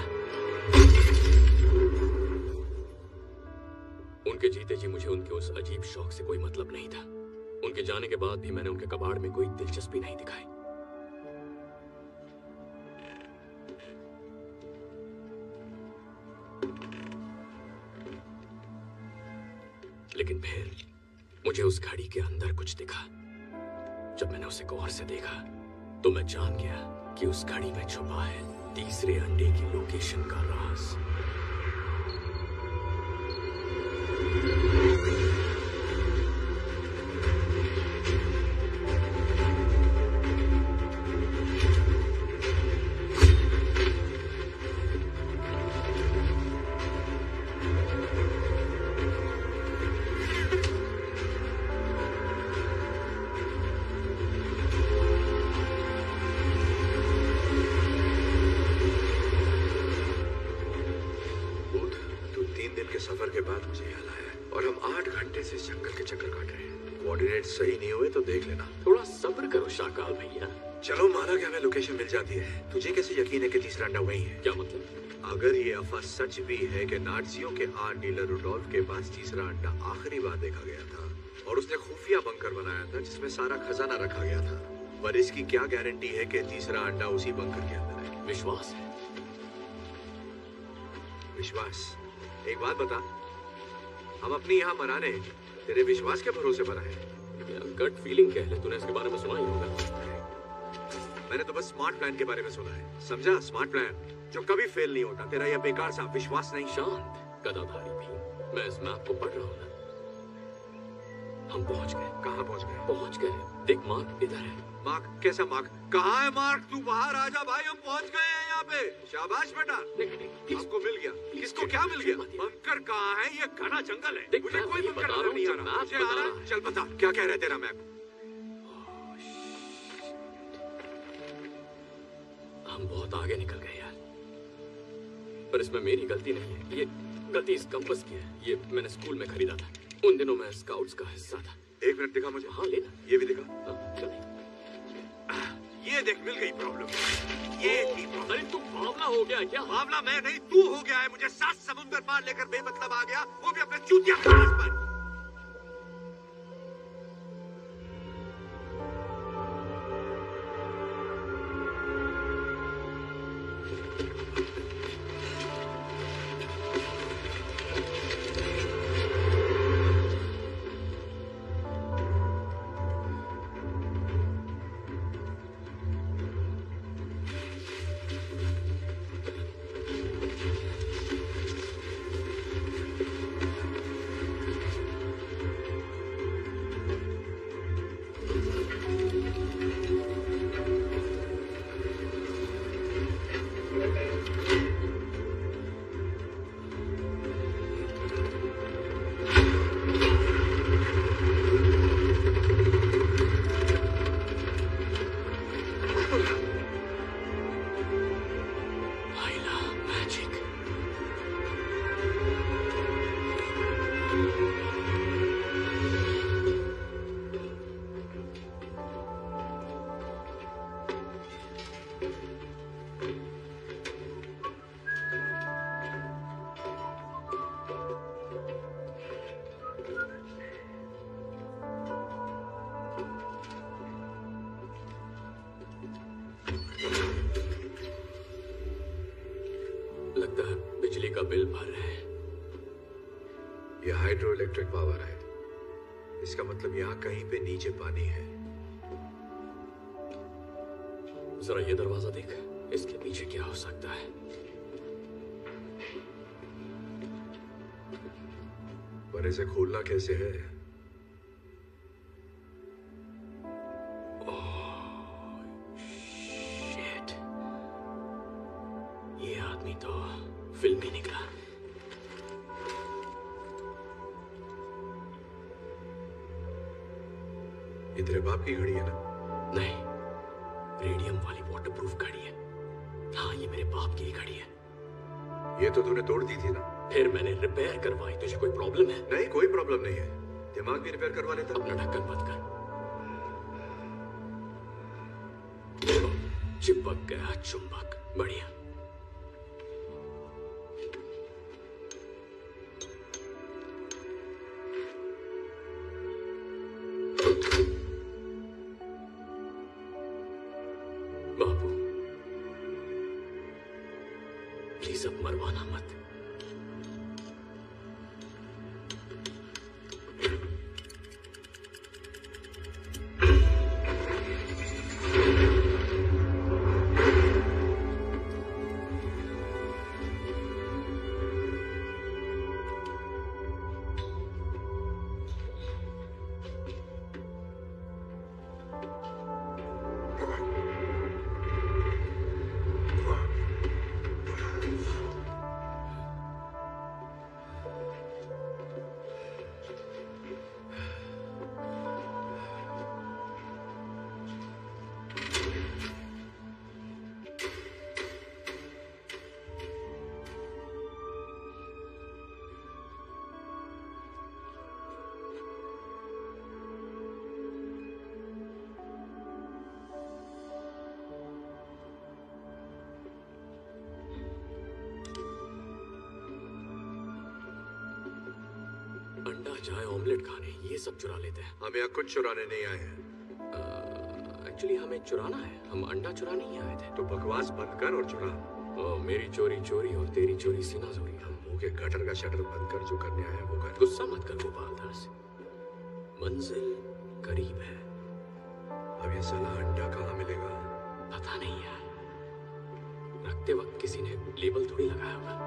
उनके जीते जी मुझे उनके उस अजीब शौक से कोई मतलब नहीं था। उनके जाने के बाद भी मैंने उनके कबाड़ में कोई दिलचस्पी नहीं दिखाई। लेकिन फिर मुझे उस घड़ी के अंदर कुछ दिखा। जब मैंने उसे गौर से देखा तो मैं जान गया कि उस घड़ी में छुपा है तीसरे अंडे की लोकेशन का राज। सफर के बाद मुझे यहाँ लाया है और हम 8 घंटे से जंगल के चक्कर काट रहे हैं। कोऑर्डिनेट सही नहीं हुए तो देख लेना। थोड़ा सब्र करो शाकाल भैया। चलो माना कि हमें लोकेशन मिल जाती है, तुझे कैसे यकीन है कि तीसरा अंडा वही है? क्या मतलब? अगर ये अफवाह सच भी है कि नाज़ियों के आर्ट डीलर रुडोल्फ के पास तीसरा अंडा आखिरी बार देखा गया था और उसने खुफिया बंकर बनाया था जिसमें सारा खजाना रखा गया था, पर इसकी क्या गारंटी है कि तीसरा अंडा उसी बंकर के अंदर है? विश्वास है। विश्वास? एक बात बता, हम अपनी यहाँ मराने तेरे विश्वास के भरोसे मराए? गट फीलिंग कह ले, तूने इसके बारे में सुना ही होगा। मैंने तो बस स्मार्ट प्लान के बारे में सुना है, समझा? स्मार्ट प्लान जो कभी फेल नहीं होता। तेरा यह बेकार सा विश्वास नहीं। शांत गदाधारी भी, मैं इस मैप को पढ़ रहा हूँ ना। हम पहुंच गए। कहाँ पहुंच गए? पहुंच गए। देख मार्क इधर है। मार्क? कैसा मार्क? कहाँ है मार्क? तू बाहर आ जा भाई, हम पहुंच गए हैं यहाँ पे। शाबाश बेटा, किसको मिल गया? किसको क्या मिल गया? बंकर कहाँ है? ये घना जंगल है, मुझे कोई बंकर नजर नहीं आ रहा। मुझे आ रहा है। चल बता, क्या कह रहा है तेरा मैप? हम बहुत आगे निकल गए यार, पर इसमें मेरी गलती नहीं है। ये गलती इस कंपास की है। ये मैंने स्कूल में खरीदा था, उन दिनों मैं स्काउट्स का हिस्सा था। 1 मिनट दिखा मुझे। हाँ लेना। ये भी दिखा। चल। ये देख, मिल गई प्रॉब्लम। ये थी प्रॉब्लम। अरे तू बावला हो गया क्या? बावला मैं नहीं, तू हो गया है। मुझे 7 समुंदर पार लेकर बेमतलब आ गया, वो भी अपने चूतिया क्लास पर। बिल भर रहे हैं। ये हाइड्रो इलेक्ट्रिक पावर है, इसका मतलब यहाँ कहीं पे नीचे पानी है। जरा ये दरवाजा देख, इसके पीछे क्या हो सकता है? पर इसे खोलना कैसे है? शिट, ये आदमी तो फिल्म ही निकला। ये तेरे बाप की घड़ी है ना? नहीं, रेडियम वाली वाटरप्रूफ घड़ी है। हाँ, ये मेरे बाप की घड़ी है। ये तो तूने तोड़ दी थी ना? फिर मैंने रिपेयर करवाई। तुझे कोई प्रॉब्लम है? नहीं, कोई प्रॉब्लम नहीं है। दिमाग भी रिपेयर करवा लेता। अपना ढक्कन बंद कर। चिपक गया चुंबक। बढ़िया। बाबू, प्लीज अब मरवाना मत। बजाय ऑमलेट खाने ये सब चुरा लेते हैं। हम यहाँ कुछ चुराने नहीं आए हैं। एक्चुअली हमें चुराना है, हम अंडा चुराने ही आए थे। तो बकवास बंद कर और चुरा। मेरी चोरी चोरी और तेरी चोरी सीना चोरी। हम मुंह के गटर का शटर बंद कर, जो करने आए हैं वो कर। गुस्सा मत कर गोपाल दास, मंजिल करीब है। अब ये साला अंडा कहाँ मिलेगा? पता नहीं यार, रखते वक्त किसी ने लेबल थोड़ी लगाया होगा।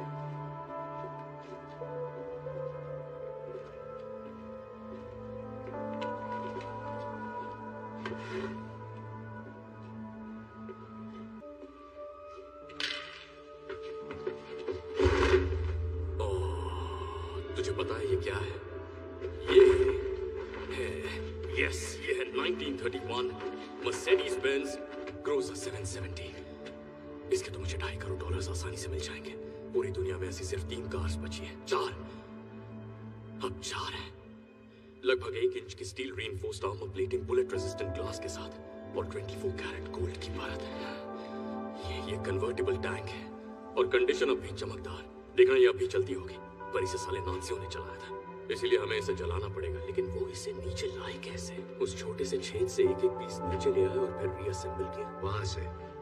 तुझे पता है ये क्या है? ये है, यस, ये है 1931 मर्सिडीज बेंज क्रूजर 770। इसके तो मुझे $2.5 करोड़ आसानी से मिल जाएंगे। पूरी दुनिया में ऐसी सिर्फ 3 कार्स बची हैं। 4, अब 4 हैं। लगभग 1 इंच की steel reinforced armour plating, bullet resistant glass के साथ और 24 कैरेट गोल्ड की परत है। ये कन्वर्टेबल टैंक है और कंडीशन अब भी चमकदार। देखना ये अभी चलती होगी, पर इसे साले नाजियों ने चलाया था, इसीलिए हमें इसे जलाना पड़ेगा। लेकिन वो इसे नीचे लाए कैसे? उस छोटे से छेद से एक एक पीस नीचे ले आए और फिर रीअसेंबल किया। वहां से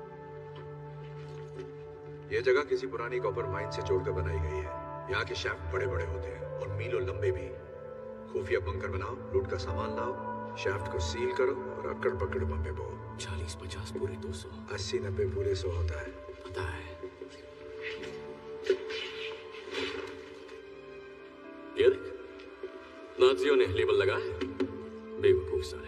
ये जगह किसी पुरानी कॉपर माइन से जोड़कर बनाई गई है। यहाँ के शाफ्ट बड़े बड़े होते हैं और मीलों लंबे भी। खुफिया बंकर बनाओ, लूट का सामान लाओ, शाफ्ट को सील करो और अक्कड़ पकड़ बम पे बो। 40-50 पूरे 200, 80-90 पूरे 100 होता है। पता है। ये देख, नाजियों ने लेबल लगाया, बेवकूफ साले।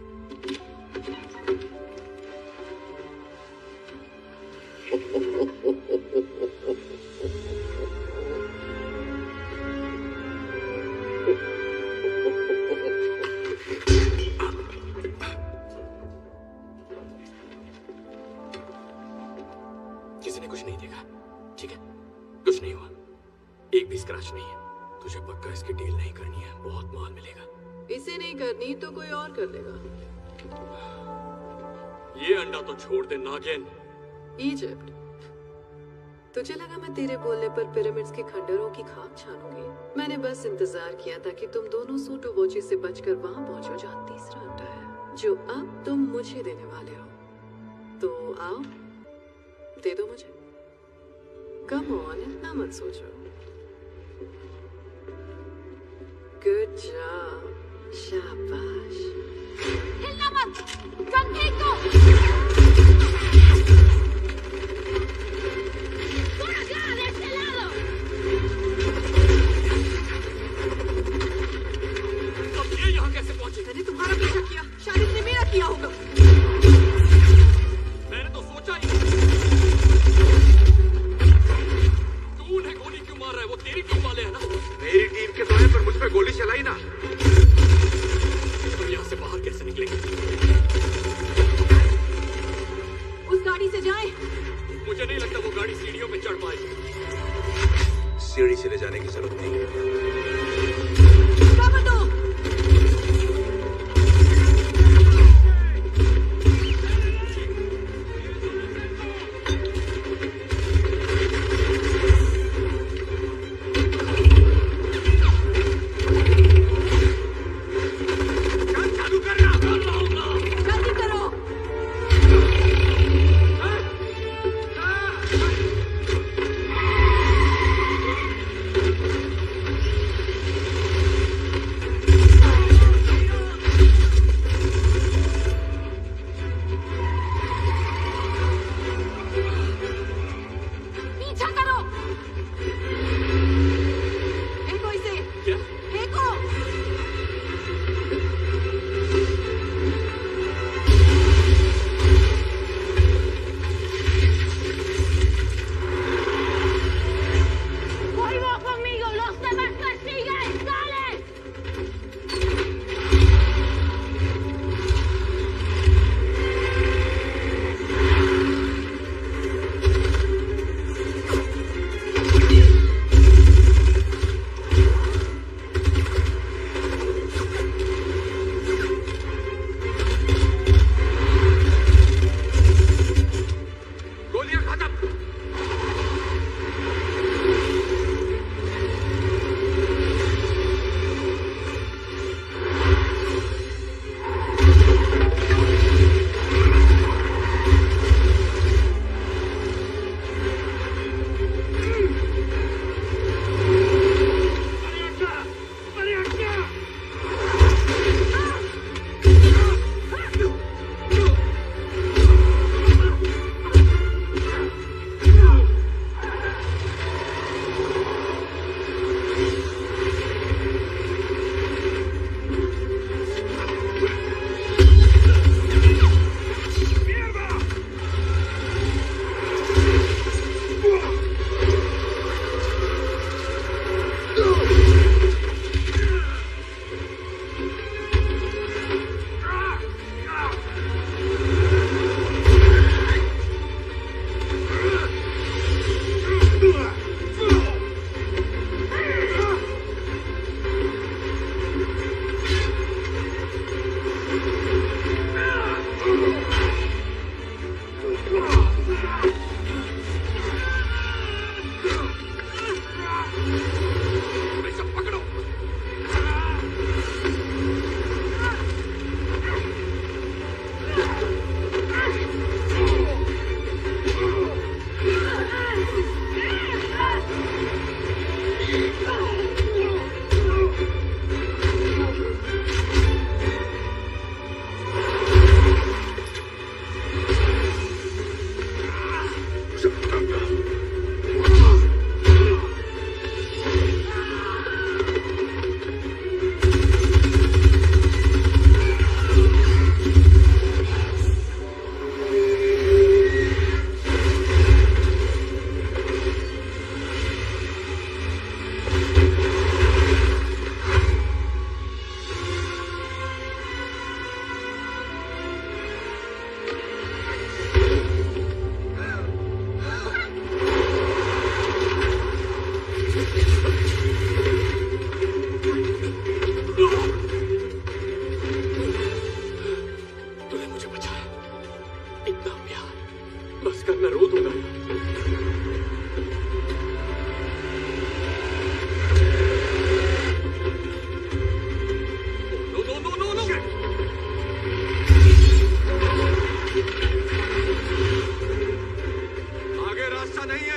किसी ने कुछ नहीं देखा, ठीक है? कुछ नहीं हुआ, एक भी स्क्रैच नहीं है। तुझे पक्का इसकी डील नहीं करनी है, बहुत माल मिलेगा। इसे नहीं करनी तो कोई और कर लेगा। ये अंडा तो छोड़ दे नागिन। इजिप्ट, तुझे लगा मैं तेरे बोलने पर पिरामिड्स के खंडरों की खाक छानूंगी? मैंने बस इंतजार किया था कि तुम दोनों सूटो वॉची से बचकर वहां पहुंचो जहां तीसरा अंडा है, जो अब तुम मुझे देने वाले हो। तो आओ, दे दो मुझे। कम ऑन, इतना मत सोचो। गुड जॉब, शाबाश। हिलना मत, गन फेंक दो। अब ये यहाँ कैसे पहुंचे? मैंने तुम्हारा पीछा किया, शायद इसने मेरा किया होगा। मैंने तो सोचा ही। तू उन्हें गोली क्यों मार रहा है? वो तेरी टीम वाले हैं ना? मेरी टीम के तो है, पर मुझ पे गोली चलाई ना। तुम यहाँ से बाहर कैसे निकलेंगे? उस गाड़ी से जाएं। मुझे नहीं लगता वो गाड़ी सीढ़ियों पे चढ़ पाएगी। सीढ़ी से ले जाने की जरूरत नहीं है।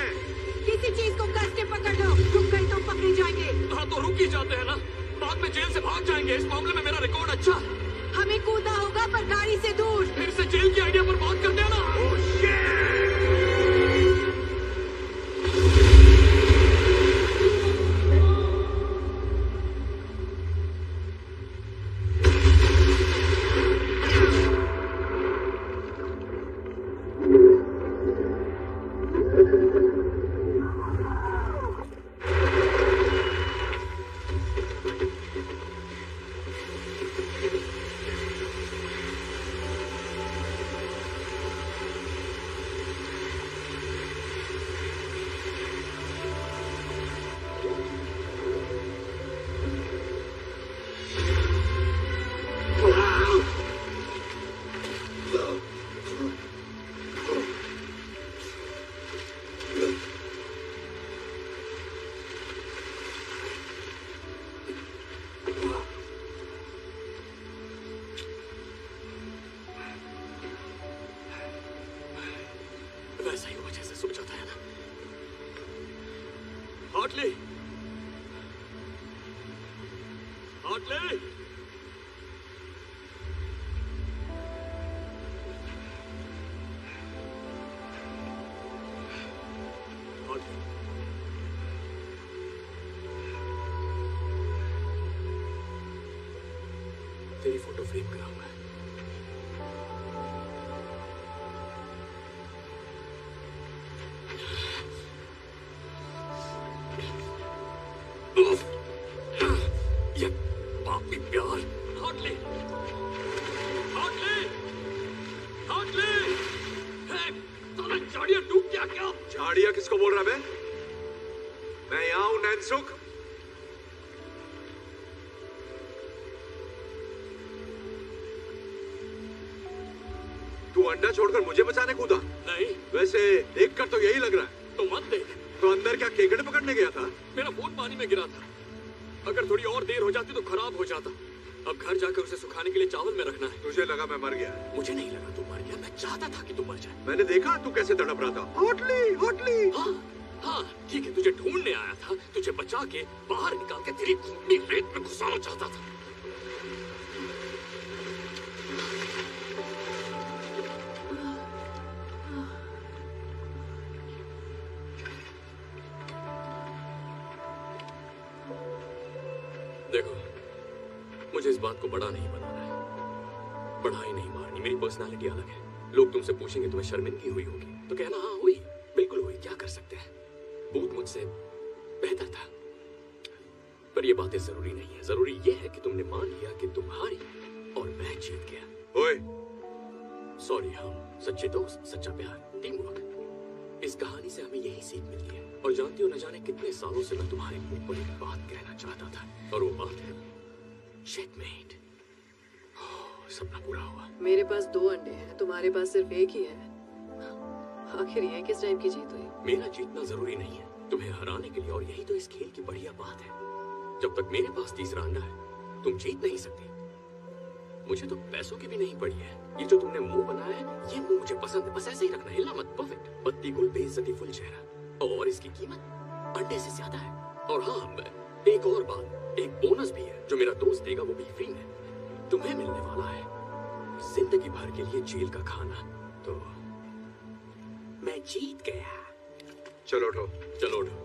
किसी चीज को कस के पकड़ लो, रुक गए तो पकड़े जाएंगे। हाँ तो रुक ही जाते हैं ना, बाद में जेल से भाग जाएंगे। इस मामले में मेरा रिकॉर्ड अच्छा है। हमें कूदना होगा पर गाड़ी से दूर। फिर से जेल की आइडिया पर बात करते हैं ना। वैसा ही हुआ जैसे सोचा था ना। हार्टली, हार्टली, तेरी फोटो फ्रेम कराऊंगा। ये पापी प्यार। हार्टली, हार्टली, हार्टली, साला झाड़ियां डूब गया क्या? झाड़िया किसको बोल रहा है? मैं यहाँ हूँ नैनसुख। तू अंडा छोड़कर मुझे बचाने कूदा? नहीं। वैसे देखकर तो यही लग रहा है। तो मत देख। तो अंदर क्या केकड़े पकड़ने गया था? मेरा फोन पानी में गिरा था। अगर थोड़ी और देर हो जाती तो खराब हो जाता। अब घर जाकर उसे सुखाने के लिए चावल में रखना है। तुझे लगा मैं मर गया? मुझे नहीं लगा तू मर गया, मैं चाहता था कि तू मर जाए। मैंने देखा तू कैसे तड़प रहा था। Hartley, Hartley. हाँ हाँ ठीक है, तुझे ढूंढने आया था, तुझे बचा के बाहर निकाल के तेरी खूनी रेत में घुसाना चाहता था। देखो, मुझे इस बात को बड़ा नहीं बनाना है, बढ़ाई नहीं मारनी। मेरी पर्सनालिटी अलग है। लोग तुमसे पूछेंगे तुम्हें शर्मिंदगी हुई होगी तो कहना हाँ हुई, बिल्कुल हुई, क्या कर सकते हैं। बूथ मुझसे बेहतर था, पर ये बातें जरूरी नहीं है। जरूरी ये है कि तुमने मान लिया कि तुम हारी और मैं जीत गया। ओए, सॉरी, हम सच्चे दोस्त, सच्चा प्यार, टीम वर्क। इस कहानी से हमें यही सीख मिलती है। और जानती हो, न जाने कितने सालों से मैं तुम्हारे मुंह पर एक बात कहना चाहता था, और वो बात है चेकमेट। सपना पूरा हुआ। मेरे पास 2 अंडे हैं, तुम्हारे पास सिर्फ एक ही है। आखिर ये किस टाइम की जीत हुई? मेरा जीतना जरूरी नहीं है तुम्हें हराने के लिए, और यही तो इस खेल की बढ़िया बात है। जब तक मेरे पास तीसरा अंडा है तुम जीत नहीं सकती। मुझे तो पैसों की भी नहीं पड़ी है। ये जो तुमने मुंह बनाया है, ये मुंह मुझे पसंद है। बस ऐसे ही रखना, हिला मत। परफेक्ट। पत्ती गुल, बेइज्जती फुल चेहरा, और इसकी कीमत अंडे से ज्यादा है। और हाँ, एक और बात, एक बोनस भी है जो मेरा दोस्त देगा, वो भी फ्री में। तुम्हें मिलने वाला है जिंदगी भर के लिए जेल का खाना। तो मैं जीत गया। चलो उठो। चलो उठो।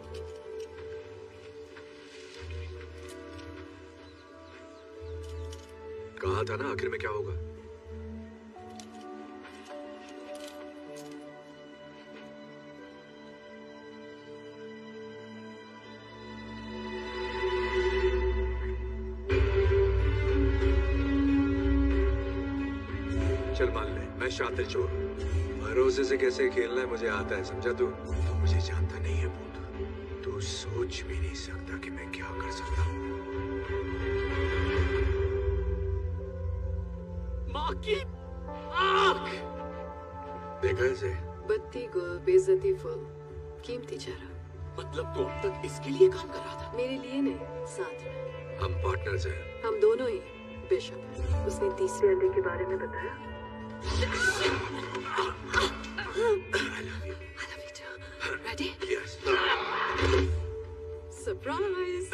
कहा था ना आखिर में क्या होगा। चल मान ले, मैं शातिर चोर हूँ। भरोसे से कैसे खेलना है मुझे आता है, समझा तू? तो मुझे जानता नहीं है भूत। तू सोच भी नहीं सकता कि मैं क्या कर सकता हूँ। माँ की आँख। देखा इसे? बत्ती गुल, बेइज्जती फुल, कीमती चेहरा। मतलब तू अब तक इसके लिए काम कर रहा था? मेरे लिए नहीं, साथ में। हम पार्टनर्स हैं। हम दोनों ही। बेशक उसने तीसरे अंडे के बारे में बताया। I love you too. Ready? Yeah. Surprise.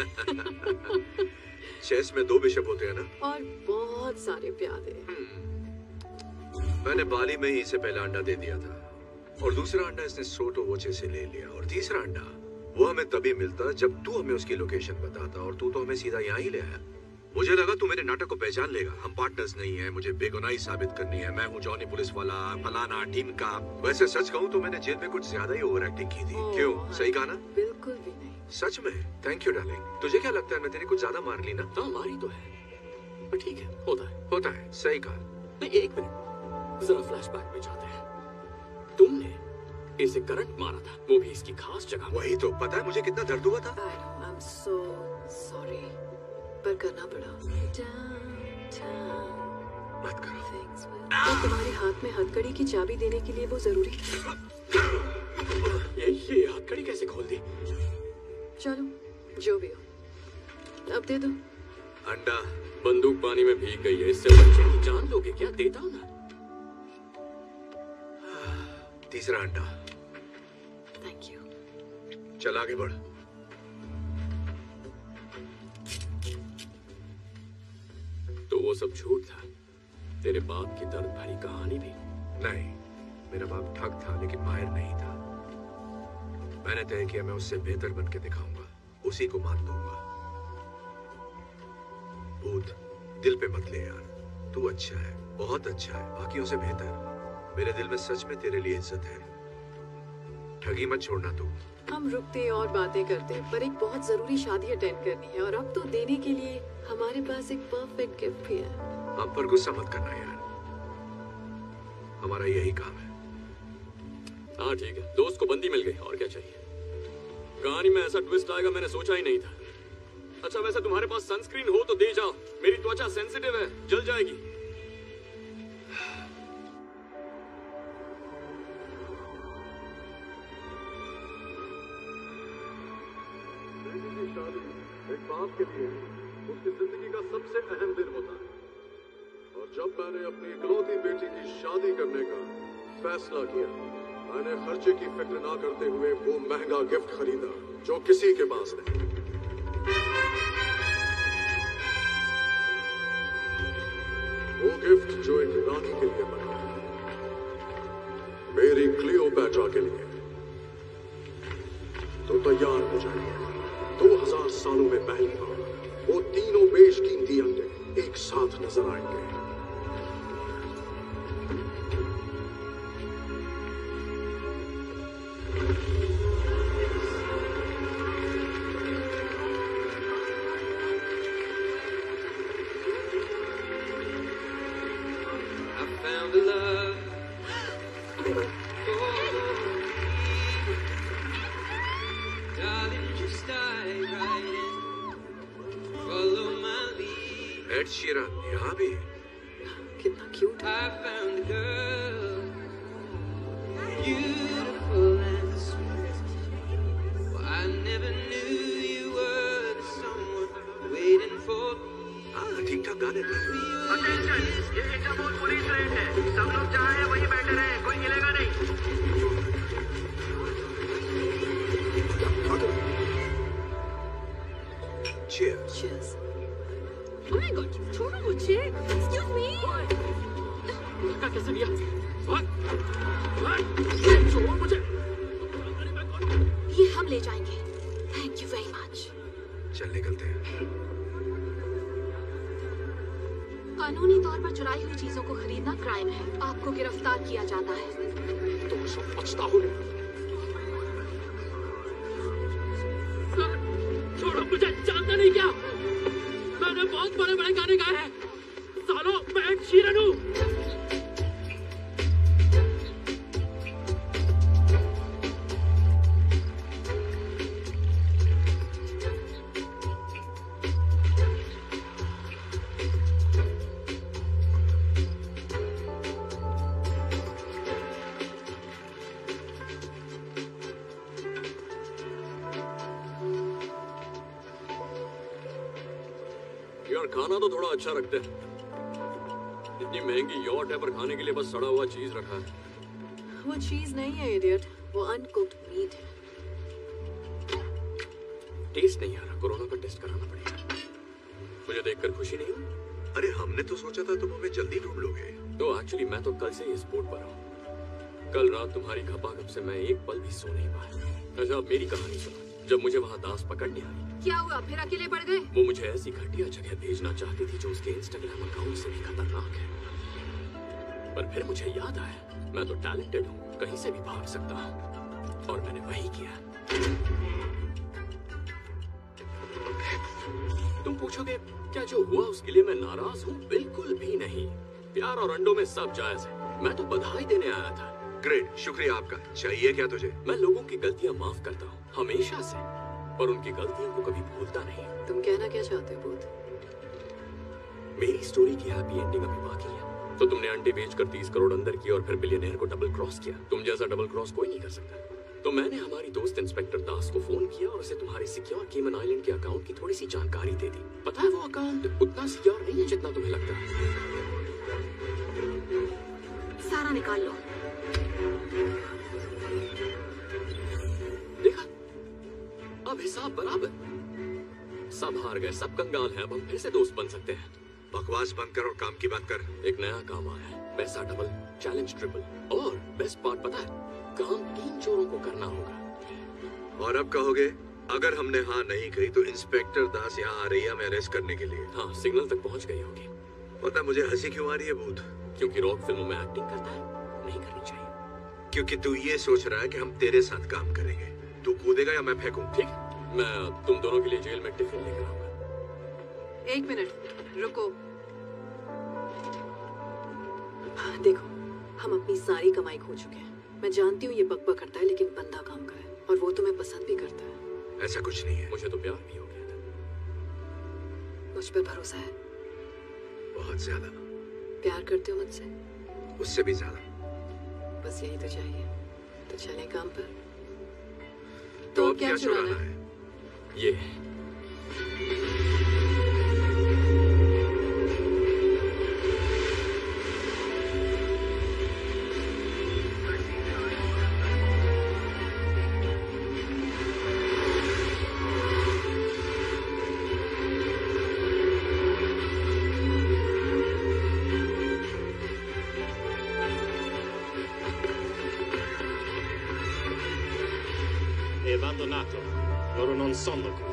Chess में 2 बिशप होते हैं ना? और बहुत सारे प्यादे। मैंने बाली में ही इसे पहला अंडा दे दिया था और दूसरा अंडा इसने सोटो वोचे से ले लिया और तीसरा अंडा वो हमें तभी मिलता जब तू हमें उसकी लोकेशन बताता और तू तो हमें सीधा यहाँ ही ले आया। मुझे लगा तू मेरे नाटक को पहचान लेगा। हम पार्टनर्स नहीं है, मुझे बेगुनाही साबित करनी है, मैं हूँ जॉनी पुलिस वाला फलाना टीम का। वैसे सच कहूँ तो मैंने जेल में कुछ ज्यादा ही ओवर एक्टिंग की थी। क्यों, सही कहा ना? बिल्कुल भी नहीं। सच में? Thank you darling. तुझे क्या लगता है मैं तेरी कुछ ज्यादा मार ली ना? हाँ मारी तो है, पर ठीक है, होता है। सही कहा। नहीं, एक मिनट, जरा फ्लैशबैक में जाते हैं। तुमने इसे करंट मारा था, वो भी इसकी खास जगह। वही तो, पता है मुझे कितना दर्द हुआ था? I'm so sorry, पर करना पड़ा। मत करो। तो तुम्हारे हाथ में हथकड़ी की चाबी देने के लिए वो जरूरी था। ये हथकड़ी कैसे खोल दी? चलो जो भी हो, अब दे दो। अंडा। बंदूक पानी में भीग गई है, इससे बच्चे की जान लोगे क्या? देता हूँ ना। तीसरा अंडा। Thank you. चल आगे बढ़। तो वो सब झूठ था? तेरे बाप की दर्द भरी कहानी भी? नहीं, मेरा बाप ठग था लेकिन माहिर नहीं था। मैंने तय किया मैं उससे बेहतर बन के दिखाऊंगा, उसी को मान दूंगा। भूत दिल पे मत ले यार, तू अच्छा है, बहुत अच्छा है, बाकियों से बेहतर। मेरे दिल में सच में तेरे लिए इज्जत है। ठगी मत छोड़ना तू। हम रुकते और बातें करते, पर एक बहुत जरूरी शादी अटेंड करनी है और अब तो देने के लिए हमारे पास एक परफेक्ट गिफ्ट भी है। हम पर गुस्सा मत करना यार, हमारा यही काम है। हाँ ठीक है, दोस्त को बंदी मिल गई, और क्या चाहिए? कहानी में ऐसा ट्विस्ट आएगा मैंने सोचा ही नहीं था। अच्छा वैसे तुम्हारे पास सनस्क्रीन हो तो दे जाओ, मेरी त्वचा सेंसिटिव है, जल जाएगी। एक बाप के लिए उसकी जिंदगी का सबसे अहम दिन होता है, और जब मैंने अपनी इकलौती बेटी की शादी करने का फैसला किया, मैंने खर्चे की फिक्र ना करते हुए वो महंगा गिफ्ट खरीदा जो किसी के पास नहीं। वो गिफ्ट जो एक रानी के लिए बना, मेरी क्लियोपैट्रा के लिए। तो तैयार हो जाइए, 2000 सालों में पहली बार वो तीनों बेशकीमती अंडे एक साथ नजर आएंगे। एड शीरन यहाँ भी? कितना क्यूट है। ठीक ठाक गाने थे। ये इंटरपोल पुलिस रेड है, सब लोग जहाँ हैं वहीं बैठे रहे, कोई हिलेगा नहीं। Cheers. Cheers. Oh my God, छोड़ो मुझे। Excuse me. धक्का कैसे लिया? छोड़ो मुझे। ये हम ले जाएंगे। Thank you very much. चल निकलते हैं। कानूनी तौर पर चुराई हुई चीजों को खरीदना क्राइम है, आपको गिरफ्तार किया जाता है। तुम सब बचता हो। छोड़ो मुझे, जानता नहीं क्या? मैंने बहुत बड़े बड़े गाने गाए हैं। सालों मैं एक शीरन हूँ। यार खाना तो थोड़ा अच्छा रखते हैं। इतनी महंगी यॉट है पर खाने के लिए बस सड़ा हुआ चीज रखा है। वो चीज नहीं है इडियट, वो अनकुक्ड मीट है। टेस्ट नहीं आ रहा, कोरोना का टेस्ट कराना पड़ेगा। मुझे देखकर खुशी नहीं हुई? अरे हमने तो सोचा था तुम हमें जल्दी ढूंढ लोगे। तो एक्चुअली मैं तो कल से इस बोट पर हूँ। कल रात तुम्हारी खपाखप से मैं एक पल भी सो नहीं पाया। अच्छा अब मेरी कहानी सुनो। जब मुझे वहाँ दास पकड़ने आई, क्या हुआ, फिर अकेले पड़ गए? वो मुझे ऐसी घटिया जगह भेजना चाहती थी जो उसके इंस्टाग्राम अकाउंट से भी खतरनाक है। पर फिर मुझे याद आया मैं तो टैलेंटेड हूँ, कहीं से भी भाग सकता हूँ, और मैंने वही किया। तुम पूछोगे क्या जो हुआ उसके लिए मैं नाराज हूँ? बिल्कुल भी नहीं। प्यार और अंडों में सब जायज है। मैं तो बधाई देने आया था। ग्रेट, शुक्रिया आपका। चाहिए क्या तुझे? मैं लोगों की गलतियाँ माफ करता हूँ हमेशा से, पर उनकी गलतियों को कभी भूलता नहीं। तुम कहना क्या चाहते हो बोध? मेरी स्टोरी की हैप्पी एंडिंग अभी बाकी है। तो तुमने अंडे बेचकर 30 करोड़ अंदर किया और फिर बिलियनियर को डबल क्रॉस किया। तुम जैसा डबल क्रॉस कोई नहीं कर सकता। तो मैंने हमारी दोस्त इंस्पेक्टर दास को फोन किया और उसे तुम्हारे सिक्योर केमन आइलैंड के अकाउंट की थोड़ी सी जानकारी दे दी। पता है वो अकाउंट उतना सिक्योर नहीं है जितना तुम्हें लगता है। सारा निकाल लो। देखा, अब हिसाब बराबर। सब हार गए, सब कंगाल हैं। अब हम फिर से दोस्त बन सकते हैं। बकवास बंद कर और काम की बात कर। एक नया काम आया है, पैसा डबल, चैलेंज ट्रिपल, और बेस्ट पार्ट पता है, काम 3 चोरों को करना होगा। और अब कहोगे अगर हमने हाँ नहीं कही तो इंस्पेक्टर दास यहाँ आ रही है हमें अरेस्ट करने के लिए। हाँ, सिग्नल तक पहुँच गई होगी। पता मुझे हंसी क्यों आ रही है भूत? क्योंकि रॉक फिल्मों में एक्टिंग करता है, नहीं करनी चाहिए। क्योंकि तू ये सोच रहा है कि हम तेरे साथ काम करेंगे। तू कूदेगा या मैं फेंकूं? ठीक, मैं तुम दोनों के लिए जेल में टिफिन लेकर आऊंगा। 1 मिनट रुको। हाँ, देखो हम अपनी सारी कमाई खो चुके हैं। मैं जानती हूँ ये बकबक करता है, लेकिन बंदा काम का है और वो तुम्हें पसंद भी करता है। ऐसा कुछ नहीं है। मुझे तो प्यार भी हो गया था। मुझ पर भरोसा है? बहुत ज्यादा। प्यार करते हो मुझसे? उससे भी ज्यादा। बस यही तो चाहिए। तो चलें काम पर। तो अब क्या चुराना है? ये È abbandonato. Loro non sono qui.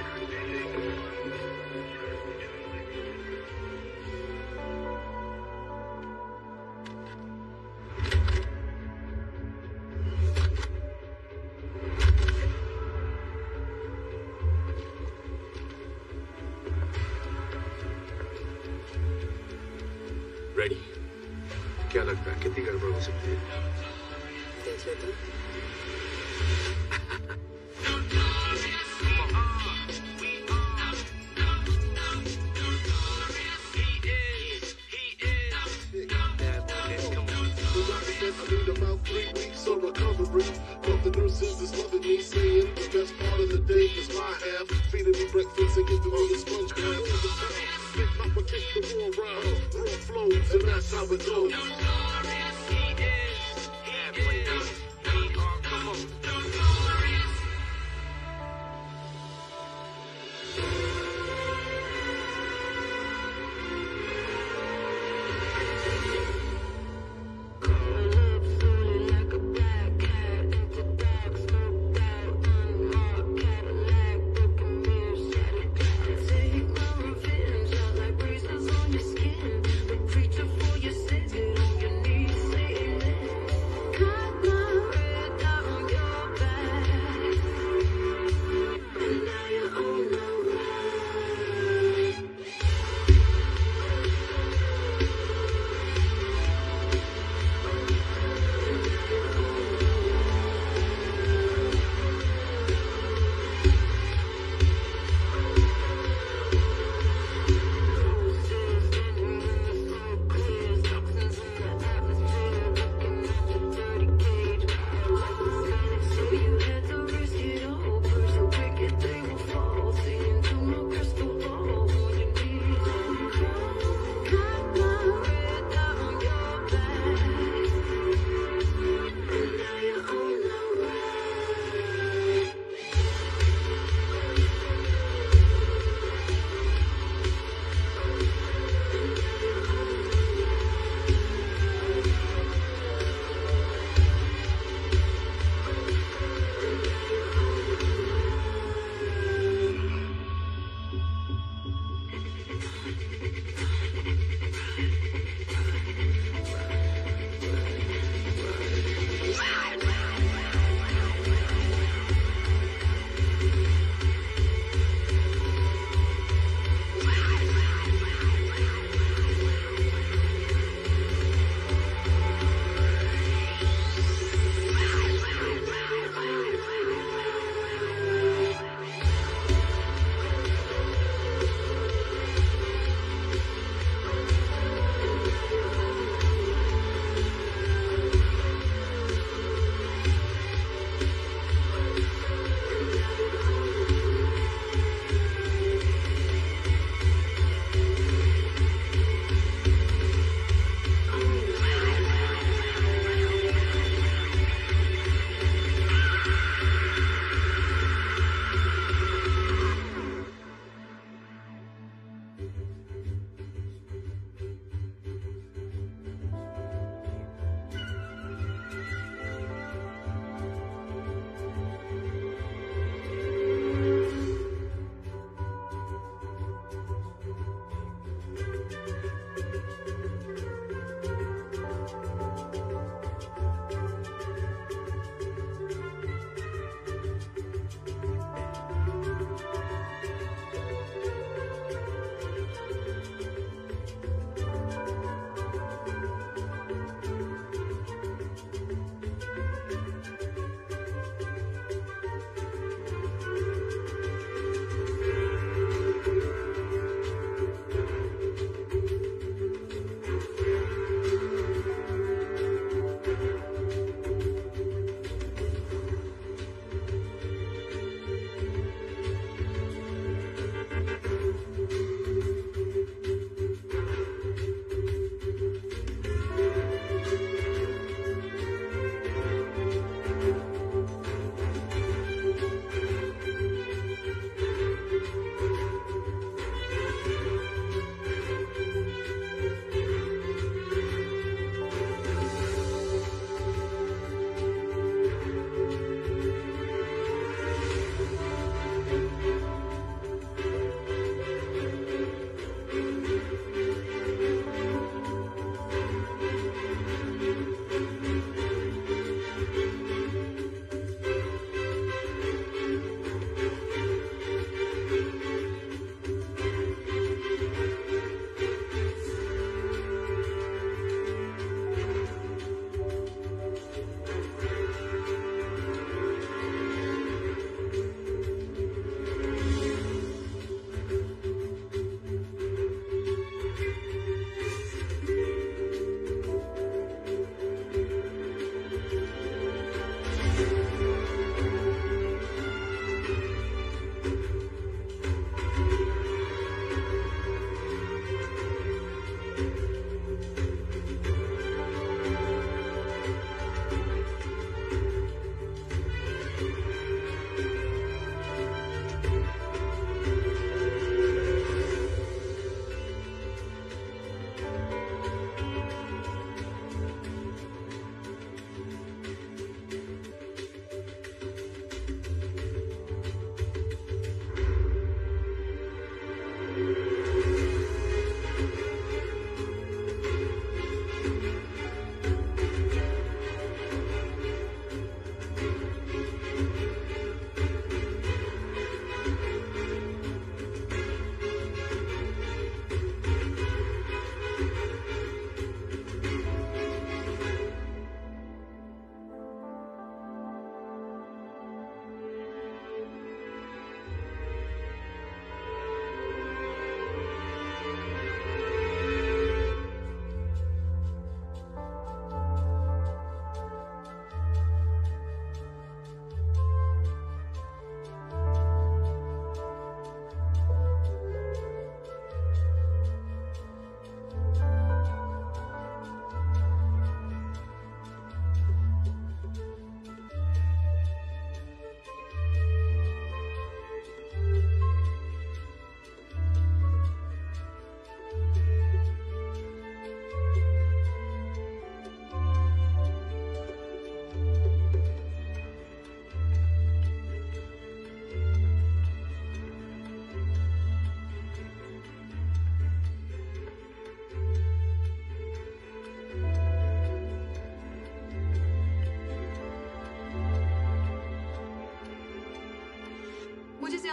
Ready? क्या लगता है कितनी गड़बड़ हो सकती है? देख लेते हैं। About 3 weeks of recovery from the nurses that's loving me, saying the best part of the day is my half, feeding me breakfast and giving me a sponge bath. I'ma kick the war around, raw flows, and that's how it goes. Preacher for your sins, it on your knees.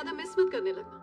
ज्यादा मिस मत करने लगना।